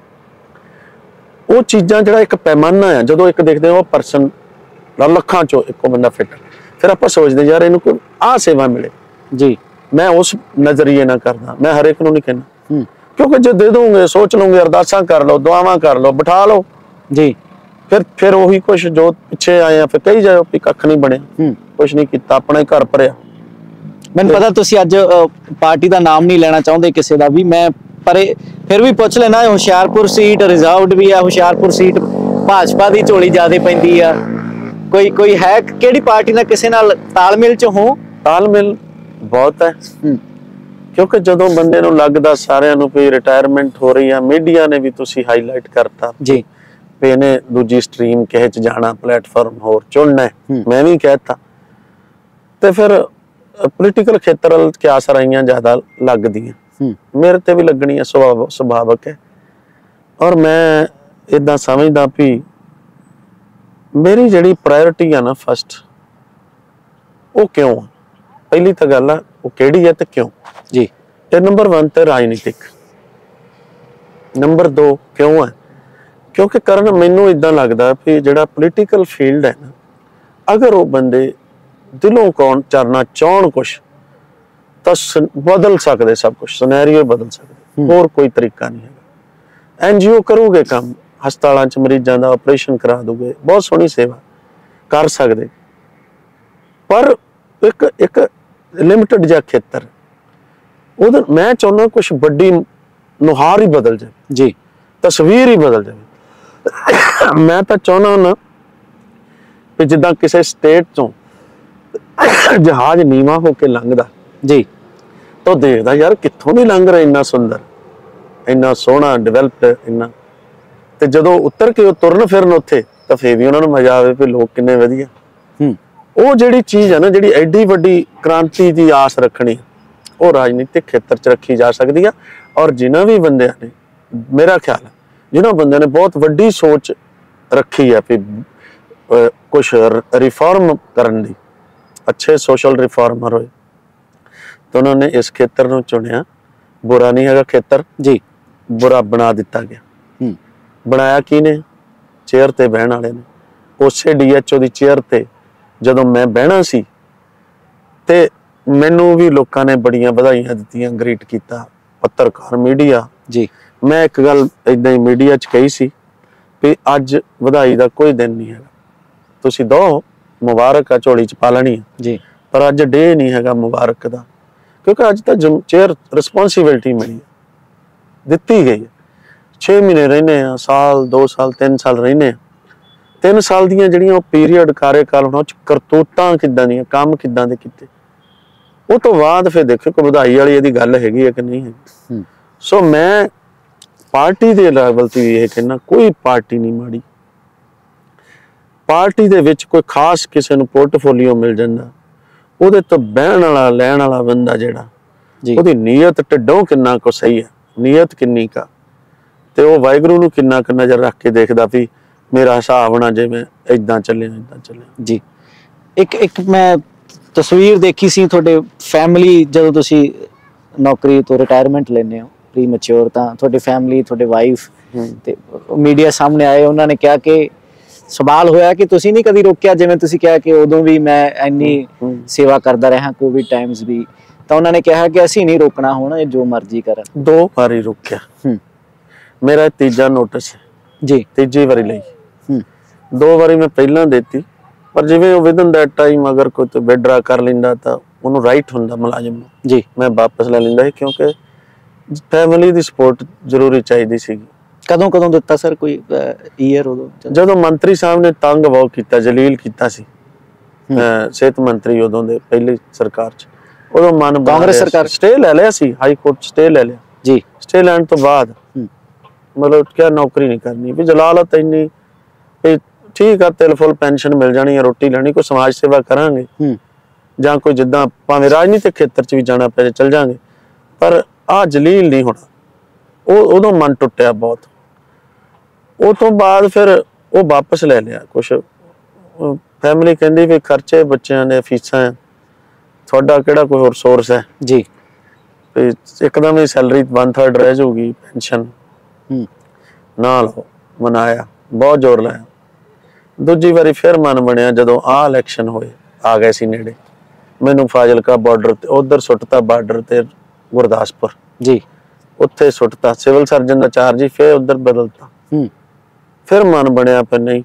ਉਹ ਚੀਜ਼ਾਂ ਜਿਹੜਾ ਇੱਕ ਪੈਮਾਨਾ ਹੈ, ਜਦੋਂ ਇੱਕ ਦੇਖਦੇ ਹੋ ਪਰਸਨ ਲੱਖਾਂ ਚੋਂ ਇੱਕੋ ਬੰਦਾ ਫਿੱਟ, ਫਿਰ ਆਪਾਂ ਸੋਚਦੇ ਯਾਰ ਇਹਨੂੰ ਕੋਈ ਆਹ ਸੇਵਾ ਮਿਲੇ ਜੀ। ਮੈਂ ਉਸ ਨਜ਼ਰੀਏ ਨਾਲ ਕਰਦਾ, ਮੈਂ ਹਰੇਕ ਨੂੰ ਨਹੀਂ ਕਹਿੰਦਾ, ਕਿਉਂਕਿ ਜੇ ਦੇ ਦੋਗੇ, ਸੋਚ ਲਓਗੇ, ਅਰਦਾਸਾਂ ਕਰ ਲਓ, ਦੁਆਵਾਂ ਕਰ ਲਓ, ਬਿਠਾ ਲਓ ਜੀ, ਫਿਰ ਉਹੀ ਕੁਛ ਜੋ ਪਿੱਛੇ ਆਏ ਆ ਫਿਰ ਕਹੀ ਜਾਓ ਵੀ ਕੱਖ ਨਹੀਂ ਬਣਿਆ, ਕੁਛ ਨਹੀਂ ਕੀਤਾ, ਆਪਣਾ ਹੀ ਘਰ ਭਰਿਆ ਮੈਨੂੰ ਪਤਾ ਤੁਸੀਂ ਅੱਜ ਪਾਰਟੀ ਦਾ ਨਾਮ ਨਹੀਂ ਲੈਣਾ ਚਾਹੁੰਦੇ ਕਿਸੇ ਦਾ ਵੀ, ਮੈਂ ਪਰ ਫਿਰ ਵੀ ਪੁੱਛ ਲੈਣਾ, ਹੁਸ਼ਿਆਰਪੁਰ ਸੀਟ ਰਿਜ਼ਰਵਡ ਵੀ ਆ, ਹੁਸ਼ਿਆਰਪੁਰ ਸੀਟ ਭਾਜਪਾ ਦੀ ਝੋਲੀ ਜ਼ਿਆਦਾ ਪੈਂਦੀ ਆ, ਕੋਈ ਹੈ ਕਿਹੜੀ ਪਾਰਟੀ ਨਾਲ ਕਿਸੇ ਨਾਲ ਤਾਲਮੇਲ ਚ ਹੋ? ਤਾਲਮੇਲ ਬਹੁਤ ਹੈ, ਕਿਉਂਕਿ ਜਦੋਂ ਬੰਦੇ ਨੂੰ ਲੱਗਦਾ ਸਾਰਿਆਂ ਨੂੰ ਵੀ ਰਿਟਾਇਰਮੈਂਟ ਹੋ ਰਹੀ ਆ, ਮੀਡੀਆ ਨੇ ਵੀ ਤੁਸੀਂ ਹਾਈਲਾਈਟ ਕਰਤਾ ਜੀ ਵੀ ਇਹਨੇ ਦੂਜੀ ਸਟਰੀਮ ਕਿਸੇ ਚ ਜਾਣਾ, ਪਲੇਟਫਾਰਮ ਹੋਰ ਚੁਣਨਾ ਹੈ, ਮੈਂ ਵੀ ਕਹਿਤਾ, ਤੇ ਫਿਰ ਪੋਲੀਟੀਕਲ ਖੇਤਰ ਵੱਲ ਕਿਆਸ ਰਾਈਆਂ ਜ਼ਿਆਦਾ ਲੱਗਦੀਆਂ, ਮੇਰੇ ਤੇ ਵੀ ਲੱਗਣੀਆਂ ਸੁਭਾਵਕ ਹੈ। ਔਰ ਮੈਂ ਏਦਾਂ ਸਮਝਦਾ ਵੀ ਮੇਰੀ ਜਿਹੜੀ ਪ੍ਰਾਇੋਰਟੀ ਆ ਨਾ ਫਸਟ, ਉਹ ਕਿਉਂ ਆ, ਪਹਿਲੀ ਤਾਂ ਗੱਲ ਆ ਉਹ ਕਿਹੜੀ ਹੈ ਤੇ ਕਿਉਂ ਜੀ। ਤੇ ਨੰਬਰ 1 ਤੇ ਰਾਜਨੀਤਿਕ, ਨੰਬਰ 2 ਕਿਉਂ ਹੈ, ਕਿਉਂਕਿ ਕਰਨ ਮੈਨੂੰ ਇਦਾਂ ਲੱਗਦਾ ਵੀ ਜਿਹੜਾ ਪੋਲੀਟੀਕਲ ਫੀਲਡ ਹੈ ਨਾ, ਅਗਰ ਉਹ ਬੰਦੇ ਦਿਲੋਂ ਕੌਣ ਕਰਨਾ ਚਾਹਣ ਕੁਛ, ਤਾਂ ਬਦਲ ਸਕਦੇ ਸਭ ਕੁਛ, ਸਿਨੈਰੀਓ ਬਦਲ ਸਕਦੇ, ਹੋਰ ਕੋਈ ਤਰੀਕਾ ਨਹੀਂ ਹੈਗਾ। NGO ਕਰੂਗੇ ਕੰਮ, ਹਸਪਤਾਲਾਂ 'ਚ ਮਰੀਜ਼ਾਂ ਦਾ ਆਪਰੇਸ਼ਨ ਕਰਾ ਦੂਗੇ, ਬਹੁਤ ਸੋਹਣੀ ਸੇਵਾ ਕਰ ਸਕਦੇ, ਪਰ ਇੱਕ ਲਿਮਿਟਡ ਜਿਹਾ ਖੇਤਰ, ਉਹਦਾ ਮੈਂ ਚਾਹੁੰਦਾ ਕੁਛ ਵੱਡੀ ਨੁਹਾਰ ਹੀ ਬਦਲ ਜਾਵੇ ਜੀ, ਤਸਵੀਰ ਹੀ ਬਦਲ ਜਾਵੇ। ਮੈਂ ਤਾਂ ਚਾਹੁੰਦਾ ਨਾ ਵੀ ਜਿੱਦਾਂ ਕਿਸੇ ਸਟੇਟ ਤੋਂ ਜਹਾਜ਼ ਨੀਵਾਂ ਹੋ ਕੇ ਲੰਘਦਾ ਜੀ, ਤਾਂ ਦੇਖਦਾ ਯਾਰ ਕਿੱਥੋਂ ਦੀ ਲੰਘ ਰਿਹਾ, ਇੰਨਾ ਸੁੰਦਰ, ਇੰਨਾ ਸੋਹਣਾ, ਡਿਵੈਲਪਡ ਇੰਨਾ, ਤੇ ਜਦੋਂ ਉਤਰ ਕੇ ਉਹ ਤੁਰਨ ਫਿਰਨ ਉੱਥੇ, ਤਾਂ ਫੇਰ ਵੀ ਉਹਨਾਂ ਨੂੰ ਮਜ਼ਾ ਆਵੇ ਵੀ ਲੋਕ ਕਿੰਨੇ ਵਧੀਆ। ਉਹ ਜਿਹੜੀ ਚੀਜ਼ ਹੈ ਨਾ, ਜਿਹੜੀ ਐਡੀ ਵੱਡੀ ਕ੍ਰਾਂਤੀ ਦੀ ਆਸ ਰੱਖਣੀ, ਉਹ ਰਾਜਨੀਤਿਕ ਖੇਤਰ 'ਚ ਰੱਖੀ ਜਾ ਸਕਦੀ ਆ। ਔਰ ਜਿਨ੍ਹਾਂ ਵੀ ਬੰਦਿਆਂ ਨੇ, ਮੇਰਾ ਖਿਆਲ ਹੈ ਜਿਨ੍ਹਾਂ ਬੰਦਿਆਂ ਨੇ ਬਹੁਤ ਵੱਡੀ ਸੋਚ ਰੱਖੀ ਹੈ ਵੀ ਕੁਛ ਰਿਫਾਰਮ ਕਰਨ ਦੀ, ਅੱਛੇ ਸੋਸ਼ਲ ਰਿਫਾਰਮਰ ਹੋਏ, ਤਾਂ ਉਹਨਾਂ ਨੇ ਇਸ ਖੇਤਰ ਨੂੰ ਚੁਣਿਆ। ਬੁਰਾ ਨਹੀਂ ਹੈਗਾ ਖੇਤਰ ਜੀ, ਬੁਰਾ ਬਣਾ ਦਿੱਤਾ ਗਿਆ। ਬਣਾਇਆ ਕੀ ਨੇ? ਚੇਅਰ ਤੇ ਬਹਿਣ ਵਾਲੇ ਨੇ। ਉਸੇ DHO ਦੀ ਚੇਅਰ ਤੇ ਜਦੋਂ ਮੈਂ ਬਹਿਣਾ ਸੀ ਤੇ ਮੈਨੂੰ ਵੀ ਲੋਕਾਂ ਨੇ ਬੜੀਆਂ ਵਧਾਈਆਂ ਦਿੱਤੀਆਂ, ਗ੍ਰੀਟ ਕੀਤਾ, ਪੱਤਰਕਾਰ, ਮੀਡੀਆ ਜੀ। ਮੈਂ ਇੱਕ ਗੱਲ ਏਦਾਂ ਹੀ ਮੀਡੀਆ 'ਚ ਕਹੀ ਸੀ ਵੀ ਅੱਜ ਵਧਾਈ ਦਾ ਕੋਈ ਦਿਨ ਨਹੀਂ ਹੈਗਾ, ਤੁਸੀਂ ਦੋ ਮੁਬਾਰਕ ਆ, ਝੋਲੀ 'ਚ ਪਾ ਲੈਣੀ ਜੀ, ਪਰ ਅੱਜ ਡੇ ਨਹੀਂ ਹੈਗਾ ਮੁਬਾਰਕ ਦਾ, ਕਿਉਂਕਿ ਅੱਜ ਤਾਂ ਚੇਅਰ ਰਿਸਪੌਂਸਿਬਿਲਿਟੀ ਮਿਲੀ, ਦਿੱਤੀ ਗਈ ਹੈ। 6 ਮਹੀਨੇ ਰਹਿੰਦੇ ਆ, ਸਾਲ, 2 ਸਾਲ, 3 ਸਾਲ ਰਹਿੰਦੇ ਆ। 3 ਸਾਲ ਦੀਆਂ ਜਿਹੜੀਆਂ ਉਹ ਪੀਰੀਅਡ ਕਾਰਜਕਾਲ ਹੋਣਾ, ਉਹ 'ਚ ਕਰਤੂਤਾਂ ਕਿੱਦਾਂ ਦੀਆਂ, ਕੰਮ ਕਿੱਦਾਂ ਦੇ ਕੀਤੇ, ਉਹ ਤੋਂ ਬਾਅਦ ਫਿਰ ਦੇਖੋ ਕੋਈ ਵਧਾਈ ਵਾਲੀ ਇਹਦੀ ਗੱਲ ਹੈਗੀ ਹੈ ਕਿ ਨਹੀਂ ਹੈਗੀ। ਸੋ ਮੈਂ ਪਾਰਟੀ ਦੇ ਲੈਵਲ ਤੇ ਇਹ ਕਹਿੰਦਾ, ਕੋਈ ਪਾਰਟੀ ਨਹੀਂ ਮਾੜੀ, ਪਾਰਟੀ ਦੇ ਵਿੱਚ ਕੋਈ ਖਾਸ ਕਿਸੇ ਨੂੰ ਪੋਰਟਫੋਲੀਓ ਮਿਲ ਜਾਂਦਾ, ਉਹਦੇ ਤੋਂ ਬਹਿਣ ਵਾਲਾ ਲੈਣ ਵਾਲਾ ਬੰਦਾ ਜਿਹੜਾ, ਉਹਦੀ ਨੀਅਤ ਢਿੱਡੋਂ ਕਿੰਨਾ ਕੁ ਸਹੀ ਹੈ, ਨੀਅਤ ਕਿੰਨੀ ਕਾ, ਤੇ ਉਹ ਵਾਹਿਗੁਰੂ ਨੂੰ ਕਿੰਨਾ ਕੁ ਨਜ਼ਰ ਰੱਖ ਕੇ ਦੇਖਦਾ ਵੀ ਮੇਰਾ ਹਿਸਾਬ ਨਾ ਜਿਵੇਂ ਏਦਾਂ ਚੱਲਿਆ ਏਦਾਂ ਚੱਲਿਆ। ਜੀ, ਇੱਕ ਮੈਂ ਤਸਵੀਰ ਦੇਖੀ ਸੀ ਤੁਹਾਡੇ ਫੈਮਿਲੀ, ਜਦੋਂ ਤੁਸੀਂ ਨੌਕਰੀ ਤੋਂ ਰਿਟਾਇਰਮੈਂਟ ਲੈਂਦੇ ਹੋ ਪ੍ਰੀ ਮੈਚੁਰ, ਤਾਂ ਤੁਹਾਡੀ ਫੈਮਿਲੀ, ਤੁਹਾਡੇ ਵਾਈਫ ਤੇ ਮੀਡੀਆ ਸਾਹਮਣੇ ਆਏ, ਉਹਨਾਂ ਨੇ ਕਿਹਾ ਕਿ ਸਵਾਲ ਹੋਇਆ ਕਿ ਤੁਸੀਂ ਨਹੀਂ ਕਦੀ ਰੋਕਿਆ, ਜਿਵੇਂ ਤੁਸੀਂ ਕਿਹਾ ਕਿ ਉਦੋਂ ਵੀ ਮੈਂ ਇੰਨੀ ਸੇਵਾ ਕਰਦਾ ਰਿਹਾ ਕੋਵਿਡ ਟਾਈਮਸ ਵੀ, ਤਾਂ ਉਹਨਾਂ ਨੇ ਕਿਹਾ ਕਿ ਅਸੀਂ ਨਹੀਂ ਰੋਕਣਾ, ਹੁਣ ਇਹ ਜੋ ਮਰਜ਼ੀ ਕਰਨ। 2 ਵਾਰੀ ਰੋਕਿਆ, ਮੇਰਾ ਤੀਜਾ ਨੋਟਿਸ ਹੈ ਜੀ, ਤੀਜੀ ਵਾਰੀ ਲਈ। 2 ਵਾਰੀ ਮੈਂ ਪਹਿਲਾਂ ਦੇਤੀ, ਪਰ ਜਿਵੇਂ ਉਹ ਵਿਦਨ ਦੈਟ ਟਾਈਮ ਅਗਰ ਕੋਈ ਵਿਡਰਾ ਕਰ ਲੈਂਦਾ ਤਾਂ ਉਹਨੂੰ ਰਾਈਟ ਹੁੰਦਾ ਮੁਲਾਜ਼ਮ ਨੂੰ ਜੀ, ਮੈਂ ਵਾਪਸ ਲੈ ਲੈਂਦਾ ਸੀ, ਕਿਉਂਕਿ ਫੈਮਿਲੀ ਦੀ ਸਪੋਰਟ ਜ਼ਰੂਰੀ ਚਾਹੀਦੀ ਸੀਗੀ। ਕਦੋਂ ਦਿੱਤਾ ਸਰ, ਕੋਈ ਈਅਰ? ਉਦੋਂ ਜਦੋਂ ਮੰਤਰੀ ਸਾਹਿਬ ਨੇ ਤੰਗ ਬਹੁਤ ਕੀਤਾ, ਜਲੀਲ ਕੀਤਾ ਸੀ, ਸਿਹਤ ਮੰਤਰੀ ਉਦੋਂ ਦੇ ਪਹਿਲੀ ਸਰਕਾਰ 'ਚ, ਉਦੋਂ ਮਨ ਕਾਂਗਰਸ ਸਰਕਾਰ ਸਟੇ ਲੈ ਲਿਆ ਸੀ, ਹਾਈ ਕੋਰਟ ਸਟੇ ਲੈ ਲਿਆ ਜੀ। ਸਟੇ ਲੈਣ ਤੋਂ ਬਾਅਦ ਮਤਲਬ ਕਿਆ ਨੌਕਰੀ ਨਹੀਂ ਕਰਨੀ ਵੀ, ਜਲਾਲਤ ਇੰਨੀ ਵੀ ਠੀਕ ਆ, ਤਿਲ ਫੁੱਲ ਪੈਨਸ਼ਨ ਮਿਲ ਜਾਣੀ, ਰੋਟੀ ਲੈਣੀ, ਕੋਈ ਸਮਾਜ ਸੇਵਾ ਕਰਾਂਗੇ, ਜਾਂ ਕੋਈ ਜਿੱਦਾਂ ਭਾਵੇਂ ਰਾਜਨੀਤਿਕ ਖੇਤਰ 'ਚ ਵੀ ਜਾਣਾ ਪਏ ਚੱਲ ਜਾਾਂਗੇ, ਪਰ ਆਹ ਜਲੀਲ ਨਹੀਂ ਹੋਣਾ। ਉਹ ਉਦੋਂ ਮਨ ਟੁੱਟਿਆ ਬਹੁਤ। ਉਹ ਤੋਂ ਬਾਅਦ ਫਿਰ ਉਹ ਵਾਪਸ ਲੈ ਲਿਆ ਕੁਛ, ਫੈਮਿਲੀ ਕਹਿੰਦੀ ਵੀ ਖਰਚੇ ਬੱਚਿਆਂ ਦੇ, ਫੀਸਾਂ, ਤੁਹਾਡਾ ਕਿਹੜਾ ਕੋਈ ਹੋਰ ਸੋਰਸ ਹੈ ਜੀ, ਤੇ ਇੱਕਦਮ ਹੀ ਸੈਲਰੀ 1/3 ਰਹਿ ਜਾਊਗੀ, ਪੈਨਸ਼ਨ ਨਾ ਲਓ। ਮਨਾਇਆ, ਬਹੁਤ ਜ਼ੋਰ ਲਾਇਆ। ਦੂਜੀ ਵਾਰੀ ਫਿਰ ਮਨ ਬਣਿਆ, ਜਦੋਂ ਆਹ ਇਲੈਕਸ਼ਨ ਹੋਏ, ਆ ਗਏ ਸੀ ਨੇੜੇ, ਮੈਨੂੰ ਫਾਜ਼ਿਲਕਾ ਬਾਰਡਰ ਤੇ ਉਧਰ ਸੁੱਟਤਾ, ਬਾਰਡਰ ਤੇ ਗੁਰਦਾਸਪੁਰ ਜੀ, ਉੱਥੇ ਸੁੱਟਤਾ, ਸਿਵਲ ਸਰਜਨ ਦਾ ਚਾਰਜ ਹੀ ਫਿਰ ਉਧਰ ਬਦਲਤਾ। ਫਿਰ ਮਨ ਬਣਿਆ ਪਰ ਨਹੀਂ।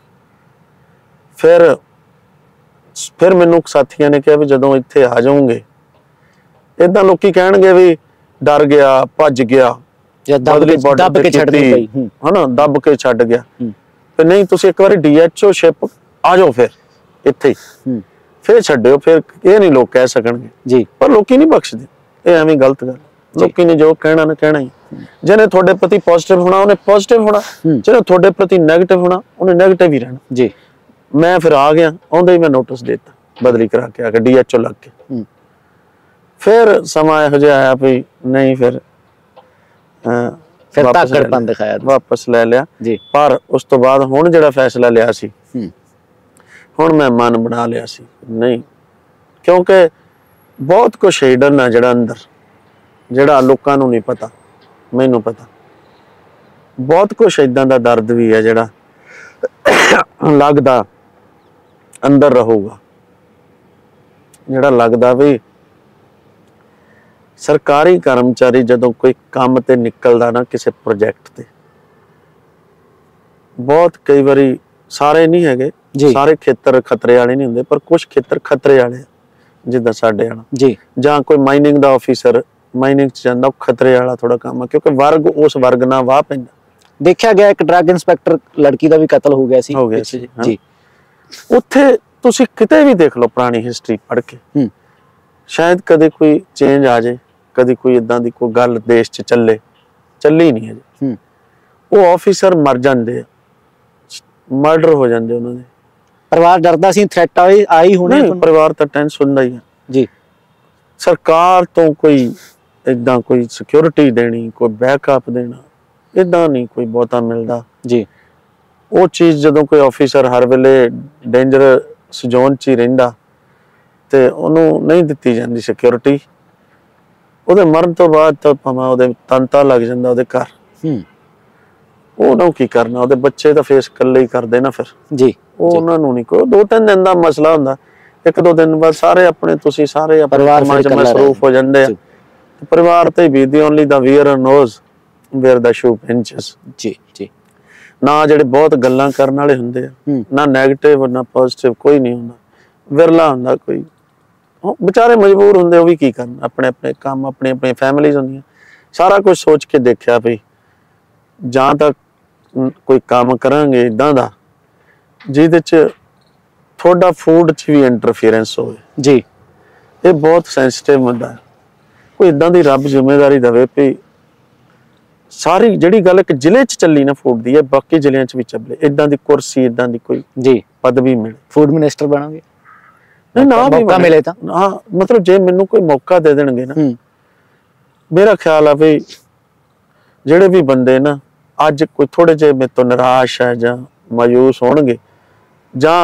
ਫਿਰ ਮੈਨੂੰ ਸਾਥੀਆਂ ਨੇ ਕਿਹਾ ਵੀ ਜਦੋਂ ਇੱਥੇ ਆ ਜਾਓਗੇ ਇਦਾਂ ਲੋਕੀ ਕਹਿਣਗੇ ਵੀ ਡਰ ਗਿਆ, ਭੱਜ ਗਿਆ, ਦੱਬ ਕੇ ਛੱਡ ਦੇ ਪਈ ਹਨਾ, ਦੱਬ ਕੇ ਛੱਡ ਗਿਆ। ਤੇ ਨਹੀਂ, ਤੁਸੀਂ ਇੱਕ ਵਾਰੀ DHO ਸ਼ਿਪ ਆ ਜਾਓ, ਫਿਰ ਇੱਥੇ ਫਿਰ ਛੱਡਿਓ, ਫਿਰ ਇਹ ਨਹੀਂ ਲੋਕ ਕਹਿ ਸਕਣਗੇ ਜੀ। ਪਰ ਲੋਕੀ ਨਹੀਂ ਬਖਸ਼ਦੇ, ਇਹ ਐਵੇਂ ਗਲਤ ਗੱਲ। ਲੋਕੀ ਨੇ ਜੋ ਕਹਿਣਾ ਨਾ ਕਹਿਣਾ ਹੀ। ਜਿਹਨੇ ਤੁਹਾਡੇ ਪ੍ਰਤੀ ਪੋਜ਼ਿਟਿਵ ਹੋਣਾ ਉਹਨੇ ਪੋਜ਼ਿਟਿਵ ਹੋਣਾ, ਜਿਹਨੇ ਤੁਹਾਡੇ ਪ੍ਰਤੀ ਨੈਗੇਟਿਵ ਹੋਣਾ ਉਹਨੇ ਨੈਗੇਟਿਵ ਹੀ ਰਹਿਣਾ ਜੀ। ਮੈਂ ਫਿਰ ਆ ਗਿਆ, ਆਉਂਦੇ ਹੀ ਮੈਂ ਨੋਟਿਸ ਦੇ ਦਿੱਤਾ, ਬਦਲੀ ਕਰਾ ਕੇ ਆ ਕੇ DHO ਲੱਗ ਕੇ। ਫਿਰ ਸਮਾਂ ਇਹੋ ਜਿਹਾ ਆਇਆ ਵੀ ਨਹੀਂ, ਫਿਰ ਧਾਕੜਪਨ ਦਿਖਾਇਆ, ਵਾਪਸ ਲੈ ਲਿਆ ਜੀ। ਪਰ ਉਸ ਤੋਂ ਬਾਅਦ ਹੁਣ ਜਿਹੜਾ ਫੈਸਲਾ ਲਿਆ ਸੀ, ਹੁਣ ਮੈਂ ਮਨ ਬਣਾ ਲਿਆ ਸੀ ਨਹੀਂ, ਕਿਉਂਕਿ ਬਹੁਤ ਕੁਛ ਹਿਡਨ ਆ ਜਿਹੜਾ ਅੰਦਰ, ਜਿਹੜਾ ਲੋਕਾਂ ਨੂੰ ਨਹੀਂ ਪਤਾ, ਮੈਨੂੰ ਪਤਾ। ਬਹੁਤ ਕੁਛ ਏਦਾਂ ਦਾ ਦਰਦ ਵੀ ਹੈ ਜਿਹੜਾ ਲੱਗਦਾ ਅੰਦਰ ਰਹੂਗਾ, ਜਿਹੜਾ ਲੱਗਦਾ ਵੀ ਸਰਕਾਰੀ ਕਰਮਚਾਰੀ ਜਦੋਂ ਕੋਈ ਕੰਮ ਤੇ ਨਿਕਲਦਾ ਨਾ ਕਿਸੇ ਪ੍ਰੋਜੈਕਟ ਤੇ, ਬਹੁਤ ਕਈ ਵਾਰੀ, ਸਾਰੇ ਨਹੀਂ ਹੈਗੇ, ਸਾਰੇ ਖੇਤਰ ਖਤਰੇ ਵਾਲੇ ਨਹੀਂ ਹੁੰਦੇ, ਪਰ ਕੁਝ ਖੇਤਰ ਖਤਰੇ ਵਾਲੇ, ਜਿੱਦਾਂ ਸਾਡੇ ਵਾਲਾ ਜੀ, ਜਾਂ ਕੋਈ ਮਾਈਨਿੰਗ ਦਾ ਆਫੀਸਰ ਮਾਈਨਿੰਗ ਚ ਜਾਂਦਾ, ਉਹ ਖਤਰੇ ਵਾਲਾ ਥੋੜਾ ਕੰਮ ਹੈ, ਕਿਉਂਕਿ ਵਰਗ ਉਸ ਵਰਗ ਨਾਲ ਵਾਹ ਪੈਂਦਾ। ਦੇਖਿਆ ਗਿਆ ਇੱਕ ਡਰੱਗ ਇੰਸਪੈਕਟਰ ਲੜਕੀ ਦਾ ਵੀ ਕਤਲ ਹੋ ਗਿਆ ਸੀ ਜੀ। ਉੱਥੇ ਤੁਸੀਂ ਕਿਤੇ ਵੀ ਦੇਖ ਲਓ ਪੁਰਾਣੀ ਹਿਸਟਰੀ ਪੜ੍ਹ ਕੇ, ਸ਼ਾਇਦ ਕਦੇ ਕੋਈ ਚੇਂਜ ਆ ਜਾਏ, ਕਦੀ ਕੋਈ ਇਦਾਂ ਦੀ ਕੋਈ ਗੱਲ ਦੇਸ਼ 'ਚ ਚੱਲੀ ਨਹੀਂ ਹੈ। ਉਹ ਆਫੀਸਰ ਮਰ ਜਾਂਦੇ ਆ, ਮਰਡਰ ਹੋ ਜਾਂਦੇ ਉਹਨਾਂ ਦੇ। ਪਰਿਵਾਰ ਡਰਦਾ ਸੀ, ਥ੍ਰੈਟ ਆਈ ਹੋਣੀ, ਪਰਿਵਾਰ ਤਾਂ ਟੈਂਸ ਹੁੰਦਾ ਹੀ ਆ ਜੀ। ਸਰਕਾਰ ਤੋਂ ਕੋਈ ਇਦਾਂ ਕੋਈ ਸਿਕਿਉਰਿਟੀ ਦੇਣੀ, ਕੋਈ ਬੈਕਅਪ ਦੇਣਾ, ਇਦਾਂ ਨਹੀਂ ਕੋਈ ਬਹੁਤਾ ਮਿਲਦਾ ਜੀ। ਉਹ ਚੀਜ਼ ਜਦੋਂ ਕੋਈ ਆਫੀਸਰ ਹਰ ਵੇਲੇ ਡੇਂਜਰਸ ਜ਼ੋਨ 'ਚ ਹੀ ਰਹਿੰਦਾ ਤੇ ਉਹਨੂੰ ਨਹੀਂ ਦਿੱਤੀ ਜਾਂਦੀ ਸਿਕਿਉਰਿਟੀ, ਉਹਦੇ ਮਰਨ ਤੋਂ ਬਾਅਦ ਤਾਂ ਭਾਵੇਂ ਉਹਦੇ ਤੰਤਾ ਲੱਗ ਜਾਂਦਾ ਉਹਦੇ ਘਰ, ਉਹਨੂੰ ਕੀ ਕਰਨਾ, ਉਹਦੇ ਬੱਚੇ ਤਾਂ ਫੇਸ ਇਕੱਲੇ ਹੀ ਕਰਦੇ ਨਾ ਫਿਰ ਜੀ। ਉਹ ਉਹਨਾਂ ਨੂੰ ਨਹੀਂ ਕੋਈ 2-3 ਦਿਨ ਦਾ ਮਸਲਾ ਹੁੰਦਾ, 1-2 ਦਿਨ ਬਾਅਦ ਸਾਰੇ ਆਪਣੇ ਤੁਸੀਂ ਸਾਰੇ ਪਰਿਵਾਰ ਮਸਰੂਫ ਹੋ ਜਾਂਦੇ ਆ। ਪਰਿਵਾਰ ਤੇ ਬੀਤਦੀ, only the wearer knows where the shoe pinches ਜੀ ਜੀ। ਨਾ ਜਿਹੜੇ ਬਹੁਤ ਗੱਲਾਂ ਕਰਨ ਵਾਲੇ ਹੁੰਦੇ ਆ, ਨਾ ਨੈਗੇਟਿਵ ਨਾ ਪੋਜ਼ਿਟਿਵ, ਕੋਈ ਨਹੀਂ ਹੁੰਦਾ, ਵਿਰਲਾ ਹੁੰਦਾ ਕੋਈ। ਉਹ ਵਿਚਾਰੇ ਮਜਬੂਰ ਹੁੰਦੇ, ਉਹ ਵੀ ਕੀ ਕਰਨ, ਆਪਣੇ ਆਪਣੇ ਕੰਮ, ਆਪਣੀ ਆਪਣੀ ਫੈਮਿਲੀਜ਼ ਹੁੰਦੀਆਂ। ਸਾਰਾ ਕੁਝ ਸੋਚ ਕੇ ਦੇਖਿਆ ਵੀ ਜਾਂ ਤਾਂ ਕੋਈ ਕੰਮ ਕਰਾਂਗੇ ਇਦਾਂ ਦਾ ਜਿਹਦੇ 'ਚ ਤੁਹਾਡਾ ਫੂਡ 'ਚ ਵੀ ਇੰਟਰਫੀਅਰੈਂਸ ਹੋਵੇ ਜੀ। ਇਹ ਬਹੁਤ ਸੈਂਸਿਟਿਵ ਮੁੱਦਾ ਹੈ। ਕੋਈ ਇਦਾਂ ਦੀ ਰੱਬ ਜ਼ਿੰਮੇਵਾਰੀ ਦੇਵੇ ਵੀ ਸਾਰੀ ਜਿਹੜੀ ਗੱਲ ਇੱਕ ਜ਼ਿਲ੍ਹੇ 'ਚ ਚੱਲੀ ਨਾ ਫੂਡ ਦੀ, ਹੈ ਬਾਕੀ ਜ਼ਿਲ੍ਹਿਆਂ 'ਚ ਵੀ ਚੱਲੇ, ਇਦਾਂ ਦੀ ਕੁਰਸੀ, ਇਦਾਂ ਦੀ ਕੋਈ ਜੀ ਪਦਵੀ ਮਿਲੇ, ਫੂਡ ਮਿਨਿਸਟਰ ਬਣੋਗੇ ਨਾ ਵੀ ਮੌਕਾ ਮਿਲੇ ਤਾਂ। ਹਾਂ, ਮਤਲਬ ਜੇ ਮੈਨੂੰ ਕੋਈ ਮੌਕਾ ਦੇ ਦੇਣਗੇ ਨਾ, ਮੇਰਾ ਖਿਆਲ ਆ ਵੀ ਜਿਹੜੇ ਵੀ ਬੰਦੇ ਨਾ ਅੱਜ ਕੋਈ ਥੋੜੇ ਜਿਹੇ ਮੇਰੇ ਤੋਂ ਨਿਰਾਸ਼ ਹੈ ਜਾਂ ਮਾਯੂਸ ਹੋਣਗੇ ਜਾਂ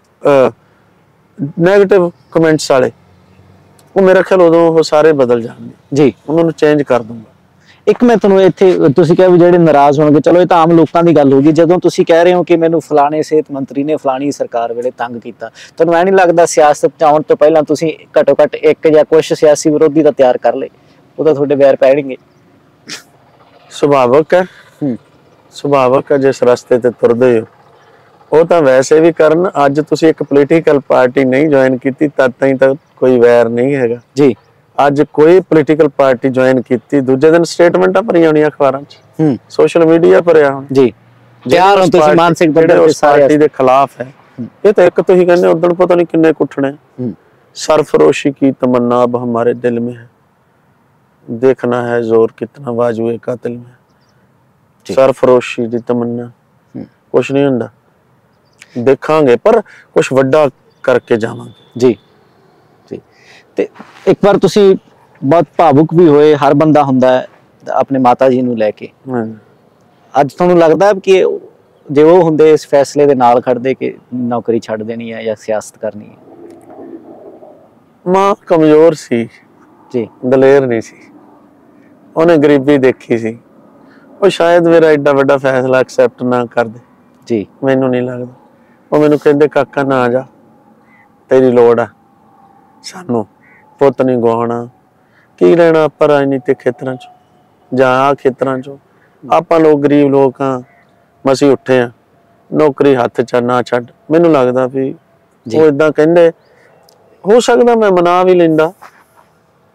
ਨੈਗੇਟਿਵ ਕਮੈਂਟਸ ਵਾਲੇ, ਉਹ ਮੇਰਾ ਖਿਆਲ ਉਦੋਂ ਉਹ ਸਾਰੇ ਬਦਲ ਜਾਣਗੇ ਜੀ, ਉਹਨਾਂ ਨੂੰ ਚੇਂਜ ਕਰ ਦੂੰਗਾ। ਇੱਕ ਮੈਂ ਤੁਹਾਨੂੰ ਇੱਥੇ ਤੁਸੀਂ ਕਿਹਾ ਵੀ ਜਿਹੜੇ ਨਾਰਾਜ਼ ਹੋਣਗੇ, ਚਲੋ ਇਹ ਤਾਂ ਆਮ ਲੋਕਾਂ ਦੀ ਗੱਲ ਹੋਗੀ। ਜਦੋਂ ਤੁਸੀਂ ਕਹਿ ਰਹੇ ਹੋ ਕਿ ਮੈਨੂੰ ਫਲਾਣੇ ਸਿਹਤ ਮੰਤਰੀ ਨੇ ਫਲਾਣੀ ਸਰਕਾਰ ਵੇਲੇ ਤੰਗ ਕੀਤਾ, ਤੁਹਾਨੂੰ ਐ ਨਹੀਂ ਲੱਗਦਾ ਸਿਆਸਤ 'ਚ ਆਉਣ ਤੋਂ ਪਹਿਲਾਂ ਤੁਸੀਂ ਘੱਟੋ ਘੱਟ ਇੱਕ ਜਾਂ ਕੁਝ ਸਿਆਸੀ ਵਿਰੋਧੀ ਤਾਂ ਤਿਆਰ ਕਰ ਲਏ, ਉਹ ਤਾਂ ਤੁਹਾਡੇ ਵੈਰ ਪੈਣਗੇ? ਸੁਭਾਵਕ ਹੈ, ਸੁਭਾਵਕ ਹੈ। ਜਿਸ ਰਸਤੇ ਤੇ ਤੁਰਦੇ ਹੋ ਉਹ ਤਾਂ ਵੈਸੇ ਵੀ ਕਰਨ। ਅੱਜ ਤੁਸੀਂ ਇੱਕ ਪੋਲੀਟੀਕਲ ਪਾਰਟੀ ਨਹੀਂ ਜੁਆਇਨ ਕੀਤੀ ਤਦ ਤਾਈਂ ਤਾਂ ਕੋਈ ਵੈਰ ਨਹੀਂ ਹੈਗਾ ਜੀ। ਅੱਜ ਕੋਈ ਪੋਲੀਟੀਕਲ ਪਾਰਟੀ ਜੁਆਇਨ ਕੀਤੀ, ਦੂਜੇ ਦਿਨ ਸਟੇਟਮੈਂਟਾਂ ਭਰੀਆਂ ਹੋਣੀਆਂ ਅਖਬਾਰਾਂ 'ਚ, ਸੋਸ਼ਲ ਮੀਡੀਆ ਭਰਿਆ ਹੁਣ ਜੀ। ਤਿਆਰ ਹੋ ਤੁਸੀਂ ਮਾਨਸਿਕ ਪੱਧਰ ਤੇ ਪਾਰਟੀ ਦੇ ਖਿਲਾਫ ਹੈ। ਇਹ ਤਾਂ ਇੱਕ ਤੁਸੀਂ ਕਹਿੰਦੇ ਉਦੋਂ ਪਤਾ ਨਹੀਂ ਕਿੰਨੇ ਕੁੱਟਣੇ। ਸਰਫਰੋਸ਼ੀ की तमन्ना अब हमारे दिल में है, देखना है जोर कितना बाजुए कातिल में। सरफरोशी ਦੀ ਤਮੰਨਾ ਕੁਛ ਨਹੀਂ ਹੁੰਦਾ, ਦੇਖਾਂਗੇ ਪਰ ਕੁਛ ਵੱਡਾ ਕਰਕੇ ਜਾਵਾਂਗੇ ਜੀ ਜੀ। ਤੇ ਇੱਕ ਵਾਰ ਤੁਸੀਂ ਬਹੁਤ ਭਾਵੁਕ ਵੀ ਹੋਏ, ਹਰ ਬੰਦਾ ਹੁੰਦਾ ਹੈ ਆਪਣੇ ਮਾਤਾ ਜੀ ਨੂੰ ਲੈ ਕੇ। ਅੱਜ ਤੁਹਾਨੂੰ ਲੱਗਦਾ ਕਿ ਜੇ ਉਹ ਹੁੰਦੇ ਇਸ ਫੈਸਲੇ ਦੇ ਨਾਲ ਖੜਦੇ ਕਿ ਨੌਕਰੀ ਛੱਡ ਦੇਣੀ ਹੈ ਜਾਂ ਸਿਆਸਤ ਕਰਨੀ ਹੈ? ਮਾਂ ਕਮਜ਼ੋਰ ਸੀ ਜੀ, ਦਲੇਰ ਨਹੀਂ ਸੀ, ਉਹਨੇ ਗਰੀਬੀ ਦੇਖੀ ਸੀ। ਉਹ ਸ਼ਾਇਦ ਮੇਰਾ ਐਡਾ ਵੱਡਾ ਫੈਸਲਾ ਐਕਸੈਪਟ ਨਾ ਕਰਦੇ ਜੀ, ਮੈਨੂੰ ਨਹੀਂ ਲੱਗਦਾ। ਉਹ ਮੈਨੂੰ ਕਹਿੰਦੇ ਕਾਕਾ ਨਾ ਜਾ, ਤੇਰੀ ਲੋੜ ਆ ਸਾਨੂੰ, ਪੁੱਤ ਨਹੀਂ ਗਵਾਉਣਾ। ਕੀ ਲੈਣਾ ਆਪਾਂ ਰਾਜਨੀਤਿਕ ਖੇਤਰਾਂ 'ਚ ਜਾਂ ਆਹ ਖੇਤਰਾਂ 'ਚੋਂ? ਆਪਾਂ ਲੋਕ ਗਰੀਬ ਲੋਕ ਹਾਂ, ਮਸੀਂ ਉੱਠੇ ਆ, ਨੌਕਰੀ ਹੱਥ 'ਚ ਨਾ ਛੱਡ। ਮੈਨੂੰ ਲੱਗਦਾ ਵੀ ਉਹ ਏਦਾਂ ਕਹਿੰਦੇ, ਹੋ ਸਕਦਾ ਮੈਂ ਮਨਾ ਵੀ ਲੈਂਦਾ,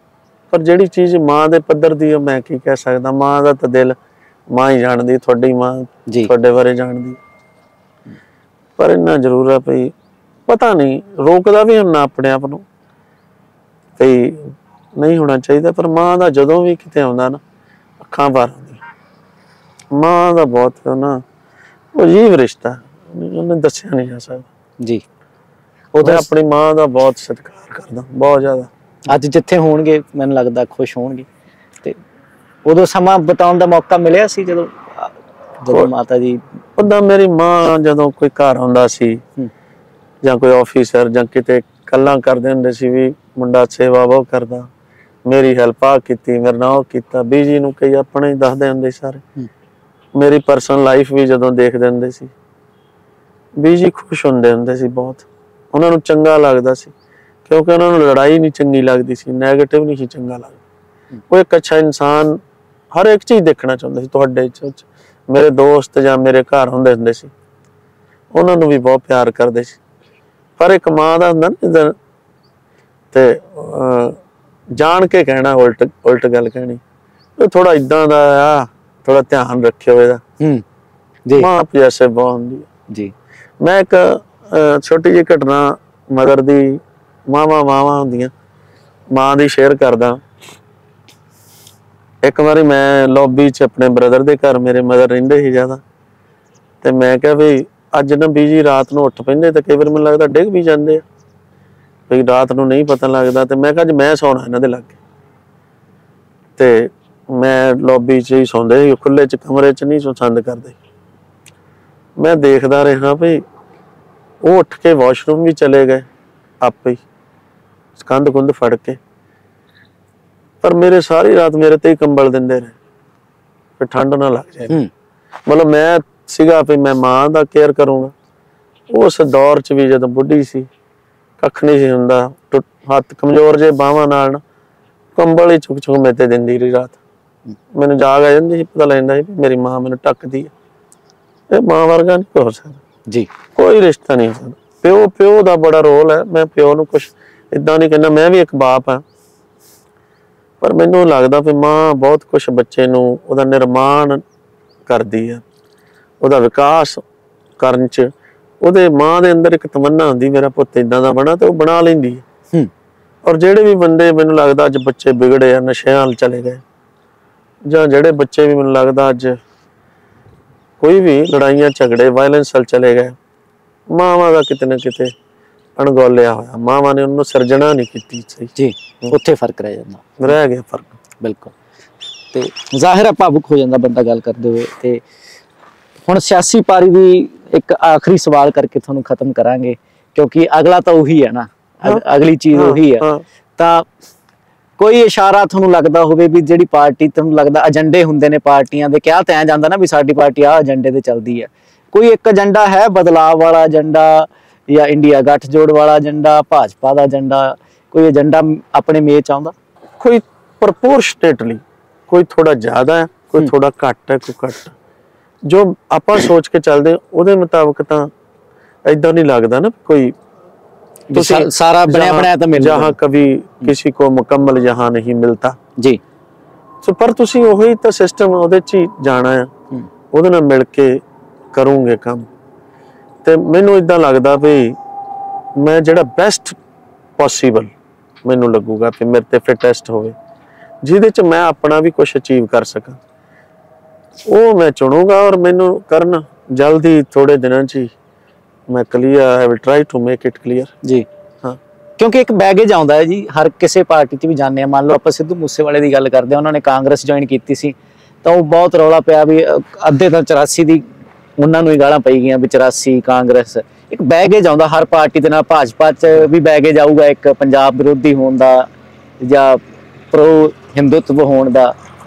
पर जिहड़ी चीज़ माँ दे पद्धर दी मैं की कह सकदा, माँ दा तां दिल माँ ही जाणदी, तुहाडी माँ जी तुहाडे बारे जाणदी। पर इन्ना जरूर है भई पता नहीं रोकदा भी हुन्ना अपने आप नूं भई नहीं होना चाहिए, पर माँ दा जदों भी किते आउंदा ना अखां भर आउंदियां। माँ दा बहुत ना अजीब रिश्ता उन्हें दस्सिया नहीं जा सकदा जी। मैं अपनी माँ दा बहुत सत्कार करदा, बहुत ज़्यादा। ਅੱਜ ਜਿੱਥੇ ਹੋਣਗੇ ਮੈਨੂੰ ਲੱਗਦਾ ਖੁਸ਼ ਹੋਣਗੇ ਤੇ ਉਦੋਂ ਸਮਾਂ ਬਿਤਾਉਣ ਦਾ ਮੌਕਾ ਮਿਲਿਆ ਸੀ ਜਦੋਂ ਮਾਤਾ ਜੀ उदा मेरी माँ जदों कोई घर आउंदा सी ਜਾਂ कोई ऑफिसर ਜਾਂ किते गल्लां करदे हुंदे सी भी मुंडा सेवा बहुत करदा, मेरी हेल्प आ कीती, मेरे नाल ओह कीता, बीजी नूं कई अपने ही दसदे हुंदे सारे। मेरी पर्सनल लाइफ भी जदों देखदे हुंदे सी बीजी खुश हुंदे हुंदे सी बहुत, उन्हां नूं चंगा लगदा सी क्योंकि उन्हां नूं लड़ाई नहीं चंगी लगदी सी, नैगेटिव नहीं सी चंगा लगदा। वो एक अच्छा इंसान हर एक चीज़ देखना चाहुंदा सी। तुहाडे च मेरे दोस्त जां मेरे घर हुंदे हुंदे सी उन्हां नूं भी बहुत प्यार करदे सी, पर एक माँ दा हुंदा ना ते जान के कहना उल्ट उल्ट गल कहनी थोड़ा इदां दा आ, थोड़ा ध्यान रखियो इहदा। जी माँ जैसे बहुत हुंदी है जी। मैं एक छोटी जी घटना मदर दी मावां हुंदियां माँ दी शेयर करदा। एक बारी मैं लॉबी च अपने ब्रदर दे घर मेरे मदर रहिंदे ही ज़्यादा ते मैं कहा भी अज ना बीजी रात नूं उठ पैंदे ते कई वार मैनूं लगदा डिग भी जांदे आ भी रात नूं नहीं पता लगदा ते मैं कहा अज मैं सौणा इन्हां दे लागे ते मैं लॉबी च ही सौंदे ही, खुले च कमरे च नहीं पसंद करदे। मैं देखदा रहा भी वो उठ के वॉशरूम भी चले गए आपे ही कंध कुंध फड़ के, पर मेरे सारी रात मेरे ते ही कंबल दिंदे रहे फिर ठंड ना लग जाए। मतलब मैं सीगा भी मैं माँ दा केयर करूँगा, उस दौर च भी जदों बुढ़ी सी कख नहीं सी हुंदा, हत्थ कमजोर जे बाहां नाल ना कंबल ही चुक चुक मेरे ते दिंदी रही रात। मैनूं जाग आ जांदी सी, पता लग जांदा सी मेरी माँ मैनूं ढकदी है। माँ वर्गा नहीं हो सकदा जी, कोई रिश्ता नहीं हो सकदा। प्यो प्यो दा बड़ा रोल है, मैं प्यो नूं कुछ इदां नहीं कहना, मैं भी एक बाप हाँ, पर मैनूं लगदा भी माँ बहुत कुछ बच्चे नूं उहदा निर्माण करदी है, उहदा विकास करन च उहदे माँ दे अंदर एक तमन्ना हुंदी मेरा पुੱਤ इदां दा बना ते वो बना लैंदी है। और ਜਿਹੜੇ भी बंदे मैनूं लगदा अज बच्चे बिगड़े आ नशे वाल चले गए जां ਜਿਹੜੇ बच्चे भी मैनूं लगदा अज कोई भी लड़ाइयां झगड़े वायलेंस वाल चले गए, मावां दा किते ना किते अणगौलिया होया, मावां ने उन्होंने सिरजना नहीं कीती सही जी उत्थे फर्क रह जांदा, रह गया फर्क बिल्कुल। ਤੇ ਜ਼ਾਹਿਰ ਹੈ ਭਾਵੁਕ ਹੋ ਜਾਂਦਾ ਬੰਦਾ ਗੱਲ ਕਰਦੇ ਹੋਏ। ਤੇ ਹੁਣ ਸਿਆਸੀ ਪਾਰੀ ਦੀ ਇੱਕ ਆਖਰੀ ਸਵਾਲ ਕਰਕੇ ਤੁਹਾਨੂੰ ਖਤਮ ਕਰਾਂਗੇ ਕਿਉਂਕਿ ਅਗਲਾ ਤਾਂ ਉਹੀ ਹੈ ਨਾ, ਅਗਲੀ ਚੀਜ਼ ਉਹੀ ਹੈ। ਤਾਂ ਕੋਈ ਇਸ਼ਾਰਾ ਤੁਹਾਨੂੰ ਲੱਗਦਾ ਹੋਵੇ ਵੀ ਜਿਹੜੀ ਪਾਰਟੀ ਤੁਹਾਨੂੰ ਲੱਗਦਾ ਏਜੰਡੇ ਹੁੰਦੇ ਨੇ ਪਾਰਟੀਆਂ ਦੇ, ਕਿਹਾ ਤਾਂ ਜਾਂਦਾ ਨਾ ਵੀ ਸਾਡੀ ਪਾਰਟੀ ਆਹ ਏਜੰਡੇ ਤੇ ਚੱਲਦੀ ਹੈ, ਕੋਈ ਇੱਕ ਏਜੰਡਾ ਹੈ ਬਦਲਾਵ ਵਾਲਾ ਏਜੰਡਾ ਜਾਂ ਇੰਡੀਆ ਗੱਠਜੋੜ ਵਾਲਾ ਏਜੰਡਾ, ਭਾਜਪਾ ਦਾ ਏਜੰਡਾ, ਕੋਈ ਏਜੰਡਾ ਆਪਣੇ ਮੇਚ ਆਉਂਦਾ? कोई प्रपोर्शनेटली कोई थोड़ा ज़्यादा है, कोई थोड़ा घट है, कोई घट जो आपां सोच के चलदे उहदे मुताबिक तां इदां नहीं लगदा ना कोई सारा बनाया बनाया तो मिल जहाँ कभी किसी को मुकम्मल जहाँ नहीं मिलता जी। सो पर तुसीं ओही तां सिस्टम उहदे च ही जाना है, उहदे नाल मिल के करूंगे काम। ते मैनूं इदां लगदा भी मैं जिहड़ा बेस्ट पॉसीबल मैनूं लगूगा कि मेरे ते फिटेस्ट होवे जिहदे च मैं अपना भी कुछ अचीव कर सकां, वो मैं चुनूंगा। और मैनूं करन जल्दी थोड़े दिनां च ही मैं clear I will try to make it clear जी। हाँ क्योंकि एक बैगेज आउंदा है जी हर किसी पार्टी च भी जाने, मान लो आपां सिद्धू मूसेवाले की गल करते हैं, उन्होंने कांग्रेस ज्वाइन की सी तो वो बहुत रौला पिया भी अद्धे तो 84 की उन्होंने ही गालां पई गईयां भी 84 कांग्रेस। एक बैगेज आउंदा हर पार्टी दे नाल, भाजपा च भी बैगेज आऊगा एक पंजाब विरोधी होण दा जां प्रो हिंदुत्व होण दा।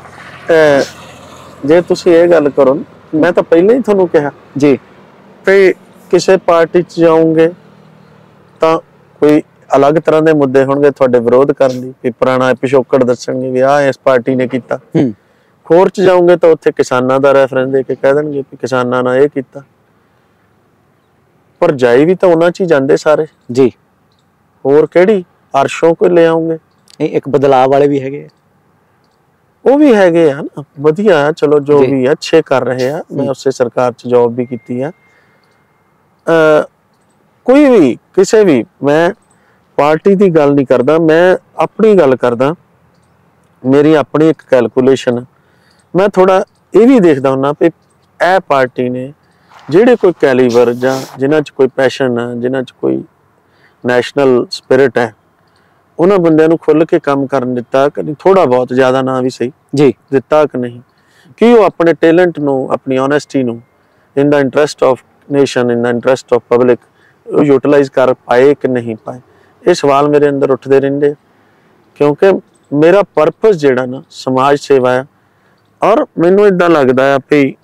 जे तुसीं ये गल करो मैं तो पहले ही तुहानूं कहा जी कि किसी पार्टी च जाओगे तो कोई अलग तरह के मुद्दे होंगे तुहाडे विरोध करन लई कि पुराना पिछोकड़ दसणगे भी आ इस पार्टी ने कीता। होर च जाओगे तो उत्थे किसानां दा रेफरेंस दे के कह देणगे कि किसानां ने ये कीता, पर जाई भी तो उन्हां च ही जांदे सारे जी। होर किहड़ी अरशों कोई ले आओगे ਇੱਕ ਬਦਲਾਅ ਵਾਲੇ ਵੀ ਹੈਗੇ ਉਹ ਵੀ ਹੈਗੇ ਆ ਨਾ, ਵਧੀਆ ਆ, ਚਲੋ ਜੋ ਜੀ। ਵੀ ਆ ਅੱਛੇ ਕਰ ਰਹੇ ਆ। ਮੈਂ ਉਸੇ ਸਰਕਾਰ 'ਚ ਜੌਬ ਵੀ ਕੀਤੀ ਆ। ਕੋਈ ਵੀ ਕਿਸੇ ਵੀ, ਮੈਂ ਪਾਰਟੀ ਦੀ ਗੱਲ ਨਹੀਂ ਕਰਦਾ, ਮੈਂ ਆਪਣੀ ਗੱਲ ਕਰਦਾ। ਮੇਰੀ ਆਪਣੀ ਇੱਕ ਕੈਲਕੂਲੇਸ਼ਨ, ਮੈਂ ਥੋੜਾ ਇਹ ਵੀ ਦੇਖਦਾ ਹੁੰਦਾ ਵੀ ਇਹ ਪਾਰਟੀ ਨੇ ਜਿਹੜੇ ਕੋਈ ਕੈਲੀਬਰ ਜਾਂ ਜਿਨ੍ਹਾਂ 'ਚ ਕੋਈ ਪੈਸ਼ਨ ਆ, ਜਿਨ੍ਹਾਂ 'ਚ ਕੋਈ ਨੈਸ਼ਨਲ ਸਪਿਰਿਟ ਹੈ, ਉਹਨਾਂ ਬੰਦਿਆਂ ਨੂੰ ਖੁੱਲ੍ਹ ਕੇ ਕੰਮ ਕਰਨ ਦਿੱਤਾ ਕਿ ਨਹੀਂ? ਥੋੜਾ ਬਹੁਤ, ਜ਼ਿਆਦਾ ਨਾ ਵੀ ਸਹੀ ਜੀ ਦਿੱਤਾ ਕਿ ਨਹੀਂ? ਕਿ ਉਹ ਆਪਣੇ ਟੈਲੈਂਟ ਨੂੰ, ਆਪਣੀ ਓਨੈਸਟੀ ਨੂੰ in the interest of nation, in the interest of public utilize ਕਰ ਪਾਏ ਕਿ ਨਹੀਂ ਪਾਏ? ਇਹ ਸਵਾਲ ਮੇਰੇ ਅੰਦਰ ਉੱਠਦੇ ਰਹਿੰਦੇ, ਕਿਉਂਕਿ ਮੇਰਾ ਪਰਪਸ ਜਿਹੜਾ ਨਾ ਸਮਾਜ ਸੇਵਾ ਆ। ਔਰ ਮੈਨੂੰ ਇੱਦਾਂ ਲੱਗਦਾ ਆ ਵੀ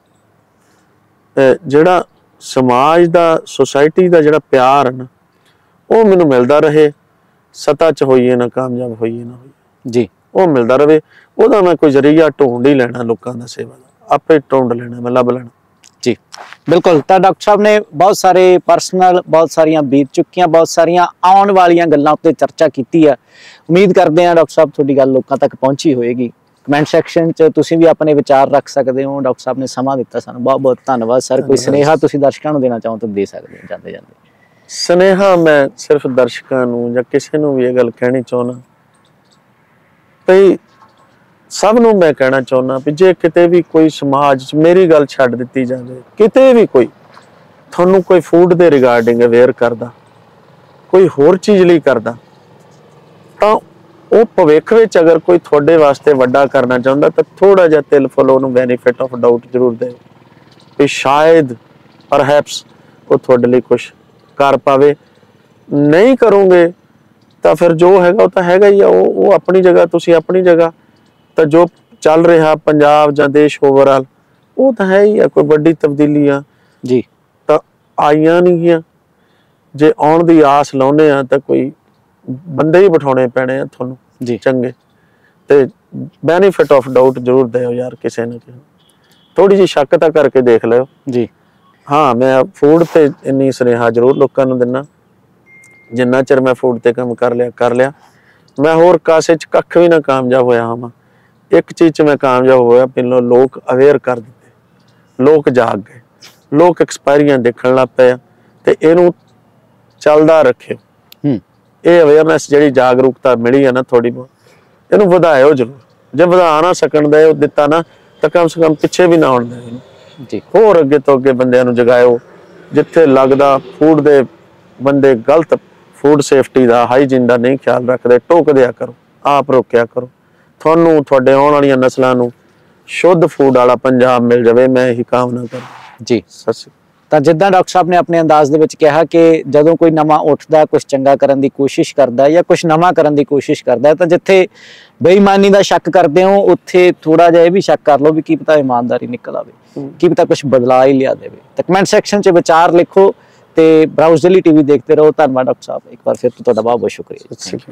ਜਿਹੜਾ ਸਮਾਜ ਦਾ, ਸੁਸਾਇਟੀ ਦਾ ਜਿਹੜਾ ਪਿਆਰ ਹੈ ਨਾ, ਉਹ ਮੈਨੂੰ ਮਿਲਦਾ ਰਹੇ। ਸਤਾ 'ਚ ਹੋਈਏ ਨਾ ਕਾਮਯਾਬ, ਹੋਈਏ ਨਾ ਹੋਈਏ ਜੀ, ਉਹ ਮਿਲਦਾ ਰਹੇ। ਉਹਦਾ ਮੈਂ ਕੋਈ ਜ਼ਰੀਆ ਢੂੰਡ ਹੀ ਲੈਣਾ, ਲੋਕਾਂ ਦਾ ਸੇਵਾ ਦਾ ਆਪੇ ਢੂੰਡ ਲੈਣਾ, ਮੈਂ ਲੱਭ ਲੈਣਾ। ਜੀ ਬਿਲਕੁਲ। ਤਾਂ ਡਾਕਟਰ ਸਾਹਿਬ ਨੇ ਬਹੁਤ ਸਾਰੇ ਪਰਸਨਲ, ਬਹੁਤ ਸਾਰੀਆਂ ਬੀਤ ਚੁੱਕੀਆਂ, ਬਹੁਤ ਸਾਰੀਆਂ ਆਉਣ ਵਾਲੀਆਂ ਗੱਲਾਂ ਉੱਤੇ ਚਰਚਾ ਕੀਤੀ ਆ। ਉਮੀਦ ਕਰਦੇ ਹਾਂ ਡਾਕਟਰ ਸਾਹਿਬ ਤੁਹਾਡੀ ਗੱਲ ਲੋਕਾਂ ਤੱਕ ਪਹੁੰਚੀ ਹੋਏਗੀ। ਕਮੈਂਟ ਸੈਕਸ਼ਨ 'ਚ ਤੁਸੀਂ ਵੀ ਆਪਣੇ ਵਿਚਾਰ ਰੱਖ ਸਕਦੇ ਹੋ। ਡਾਕਟਰ ਸਾਹਿਬ ਨੇ ਸਮਾਂ ਦਿੱਤਾ ਸਾਨੂੰ, ਬਹੁਤ ਬਹੁਤ ਧੰਨਵਾਦ ਸਰ। ਕੋਈ ਸੁਨੇਹਾ ਤੁਸੀਂ ਦਰਸ਼ਕਾਂ ਨੂੰ ਦੇਣਾ ਚਾਹੋ ਤਾਂ ਦੇ ਸਕਦੇ ਹੋ ਜਾਂਦੇ ਜਾਂਦੇ। ਸੁਨੇਹਾ ਮੈਂ ਸਿਰਫ ਦਰਸ਼ਕਾਂ ਨੂੰ ਜਾਂ ਕਿਸੇ ਨੂੰ ਵੀ ਇਹ ਗੱਲ ਕਹਿਣੀ ਚਾਹੁੰਦਾ ਵੀ ਸਭ ਨੂੰ ਮੈਂ ਕਹਿਣਾ ਚਾਹੁੰਦਾ ਵੀ ਜੇ ਕਿਤੇ ਵੀ ਕੋਈ ਸਮਾਜ 'ਚ, ਮੇਰੀ ਗੱਲ ਛੱਡ ਦਿੱਤੀ ਜਾਵੇ, ਕਿਤੇ ਵੀ ਕੋਈ ਤੁਹਾਨੂੰ ਕੋਈ ਫੂਡ ਦੇ ਰਿਗਾਰਡਿੰਗ ਅਵੇਅਰ ਕਰਦਾ, ਕੋਈ ਹੋਰ ਚੀਜ਼ ਲਈ ਕਰਦਾ, ਤਾਂ ਉਹ ਭਵਿੱਖ ਵਿੱਚ ਅਗਰ ਕੋਈ ਤੁਹਾਡੇ ਵਾਸਤੇ ਵੱਡਾ ਕਰਨਾ ਚਾਹੁੰਦਾ ਤਾਂ ਥੋੜਾ ਜਿਹਾ ਤਿਲ ਫੁੱਲ ਉਹਨੂੰ ਬੈਨੀਫਿਟ ਆਫ ਡਾਊਟ ਜ਼ਰੂਰ ਦਿਓ ਵੀ ਸ਼ਾਇਦ ਪਰਹੈਪਸ ਉਹ ਤੁਹਾਡੇ ਲਈ ਕੁਛ ਕਰ ਪਾਵੇ। ਨਹੀਂ ਕਰੋਗੇ ਤਾਂ ਫਿਰ ਜੋ ਹੈਗਾ ਉਹ ਤਾਂ ਹੈਗਾ ਹੀ ਆ। ਉਹ ਆਪਣੀ ਜਗ੍ਹਾ, ਤੁਸੀਂ ਆਪਣੀ ਜਗ੍ਹਾ। ਤਾਂ ਜੋ ਚੱਲ ਰਿਹਾ ਪੰਜਾਬ ਜਾਂ ਦੇਸ਼ ਓਵਰਆਲ, ਉਹ ਤਾਂ ਹੈ ਹੀ ਆ। ਕੋਈ ਵੱਡੀ ਤਬਦੀਲੀ ਆ ਜੀ ਤਾਂ ਆਈਆਂ ਨਹੀਂ ਗੀਆਂ। ਜੇ ਆਉਣ ਦੀ ਆਸ ਲਾਉਂਦੇ ਆ ਤਾਂ ਕੋਈ ਬੰਦੇ ਹੀ ਬਿਠਾਉਣੇ ਪੈਣੇ ਆ ਤੁਹਾਨੂੰ ਜੀ ਚੰਗੇ। ਤੇ ਬੈਨੀਫਿਟ ਆਫ ਡਾਊਟ ਜ਼ਰੂਰ ਦਿਓ ਯਾਰ ਕਿਸੇ ਨਾ ਕਿਸੇ। ਥੋੜੀ ਜਿਹੀ ਸ਼ੱਕ ਤਾਂ ਕਰਕੇ ਦੇਖ ਲਿਓ ਜੀ। ਹਾਂ, ਮੈਂ ਫੂਡ ਤੇ ਇੰਨੀ ਸੁਨੇਹਾ ਜ਼ਰੂਰ ਲੋਕਾਂ ਨੂੰ ਦਿੰਦਾ, ਜਿੰਨਾ ਚਿਰ ਮੈਂ ਫੂਡ ਤੇ ਕੰਮ ਕਰ ਲਿਆ। ਮੈਂ ਹੋਰ ਕਾਸੇ 'ਚ ਕੱਖ ਵੀ ਨਾ ਕਾਮਯਾਬ ਹੋਇਆ ਹਾਂ। ਇੱਕ ਚੀਜ਼ 'ਚ ਮੈਂ ਕਾਮਯਾਬ ਹੋਇਆ, ਪਹਿਲਾਂ ਲੋਕ ਅਵੇਅਰ ਕਰ ਦਿੱਤੇ, ਲੋਕ ਜਾਗ ਗਏ, ਲੋਕ ਐਕਸਪਾਇਰੀਆਂ ਦੇਖਣ ਲੱਗ ਪਏ ਆ। ਤੇ ਇਹਨੂੰ ਚੱਲਦਾ ਰੱਖਿਓ। ਇਹ ਅਵੇਅਰਨੈਸ ਜਿਹੜੀ ਜਾਗਰੂਕਤਾ ਮਿਲੀ ਆ ਨਾ ਥੋੜੀ ਬਹੁਤ, ਇਹਨੂੰ ਵਧਾਇਓ ਜ਼ਰੂਰ। ਜੇ ਵਧਾ ਨਾ ਸਕਣ ਦੇ ਉਹ ਦਿੱਤਾ ਨਾ ਤਾਂ ਕਮ ਸੇ ਕਮ ਪਿੱਛੇ ਵੀ ਨਾ ਆਉਣ ਦੇ ਇਹਨੂੰ ਜੀ। ਹੋਰ ਅੱਗੇ ਤੋਂ ਅੱਗੇ ਬੰਦਿਆਂ ਨੂੰ ਜਗਾਇਓ। ਜਿੱਥੇ ਲੱਗਦਾ ਫੂਡ ਦੇ ਬੰਦੇ ਗਲਤ ਫੂਡ ਸੇਫਟੀ ਦਾ, ਹਾਈਜੀਨ ਦਾ ਨਹੀਂ ਖਿਆਲ ਰੱਖਦੇ, ਟੋਕ ਦਿਆ ਕਰੋ, ਆਪ ਰੋਕਿਆ ਕਰੋ। ਤੁਹਾਨੂੰ, ਤੁਹਾਡੇ ਆਉਣ ਵਾਲੀਆਂ ਨਸਲਾਂ ਨੂੰ ਸ਼ੁੱਧ ਫੂਡ ਵਾਲਾ ਪੰਜਾਬ ਮਿਲ ਜਾਵੇ, ਮੈਂ ਇਹੀ ਕਾਮਨਾ ਕਰਦਾ ਜੀ। ਸਤਿ ਸ਼੍ਰੀ ਅਕਾਲ। ਤਾਂ ਜਿੱਦਾਂ ਡਾਕਟਰ ਸਾਹਿਬ ਨੇ ਆਪਣੇ ਅੰਦਾਜ਼ ਦੇ ਵਿੱਚ ਕਿਹਾ ਕਿ ਜਦੋਂ ਕੋਈ ਨਵਾਂ ਉੱਠਦਾ, ਕੁਝ ਚੰਗਾ ਕਰਨ ਦੀ ਕੋਸ਼ਿਸ਼ ਕਰਦਾ ਜਾਂ ਕੁਝ ਨਵਾਂ ਕਰਨ ਦੀ ਕੋਸ਼ਿਸ਼ ਕਰਦਾ, ਤਾਂ ਜਿੱਥੇ ਬੇਈਮਾਨੀ ਦਾ ਸ਼ੱਕ ਕਰਦੇ ਹੋ ਉੱਥੇ ਥੋੜਾ ਜਿਹਾ ਇਹ ਵੀ ਸ਼ੱਕ ਕਰ ਲਓ ਵੀ ਕੀ ਪਤਾ ਇਮਾਨਦਾਰੀ ਨਿਕਲ ਆਵੇ, ਕੀ ਪਤਾ ਕੁਝ ਬਦਲਾਅ ਹੀ ਲਿਆ ਦੇਵੇ। ਤਾਂ ਕਮੈਂਟ ਸੈਕਸ਼ਨ 'ਚ ਵਿਚਾਰ ਲਿਖੋ ਤੇ ਬਰਾਊਜ਼ ਡੇਲੀ ਟੀਵੀ ਦੇਖਦੇ ਰਹੋ। ਧੰਨਵਾਦ ਡਾਕਟਰ ਸਾਹਿਬ, ਇੱਕ ਵਾਰ ਫਿਰ ਤੋਂ ਤੁਹਾਡਾ ਬਹੁਤ ਬਹੁਤ ਸ਼ੁਕਰੀਆ।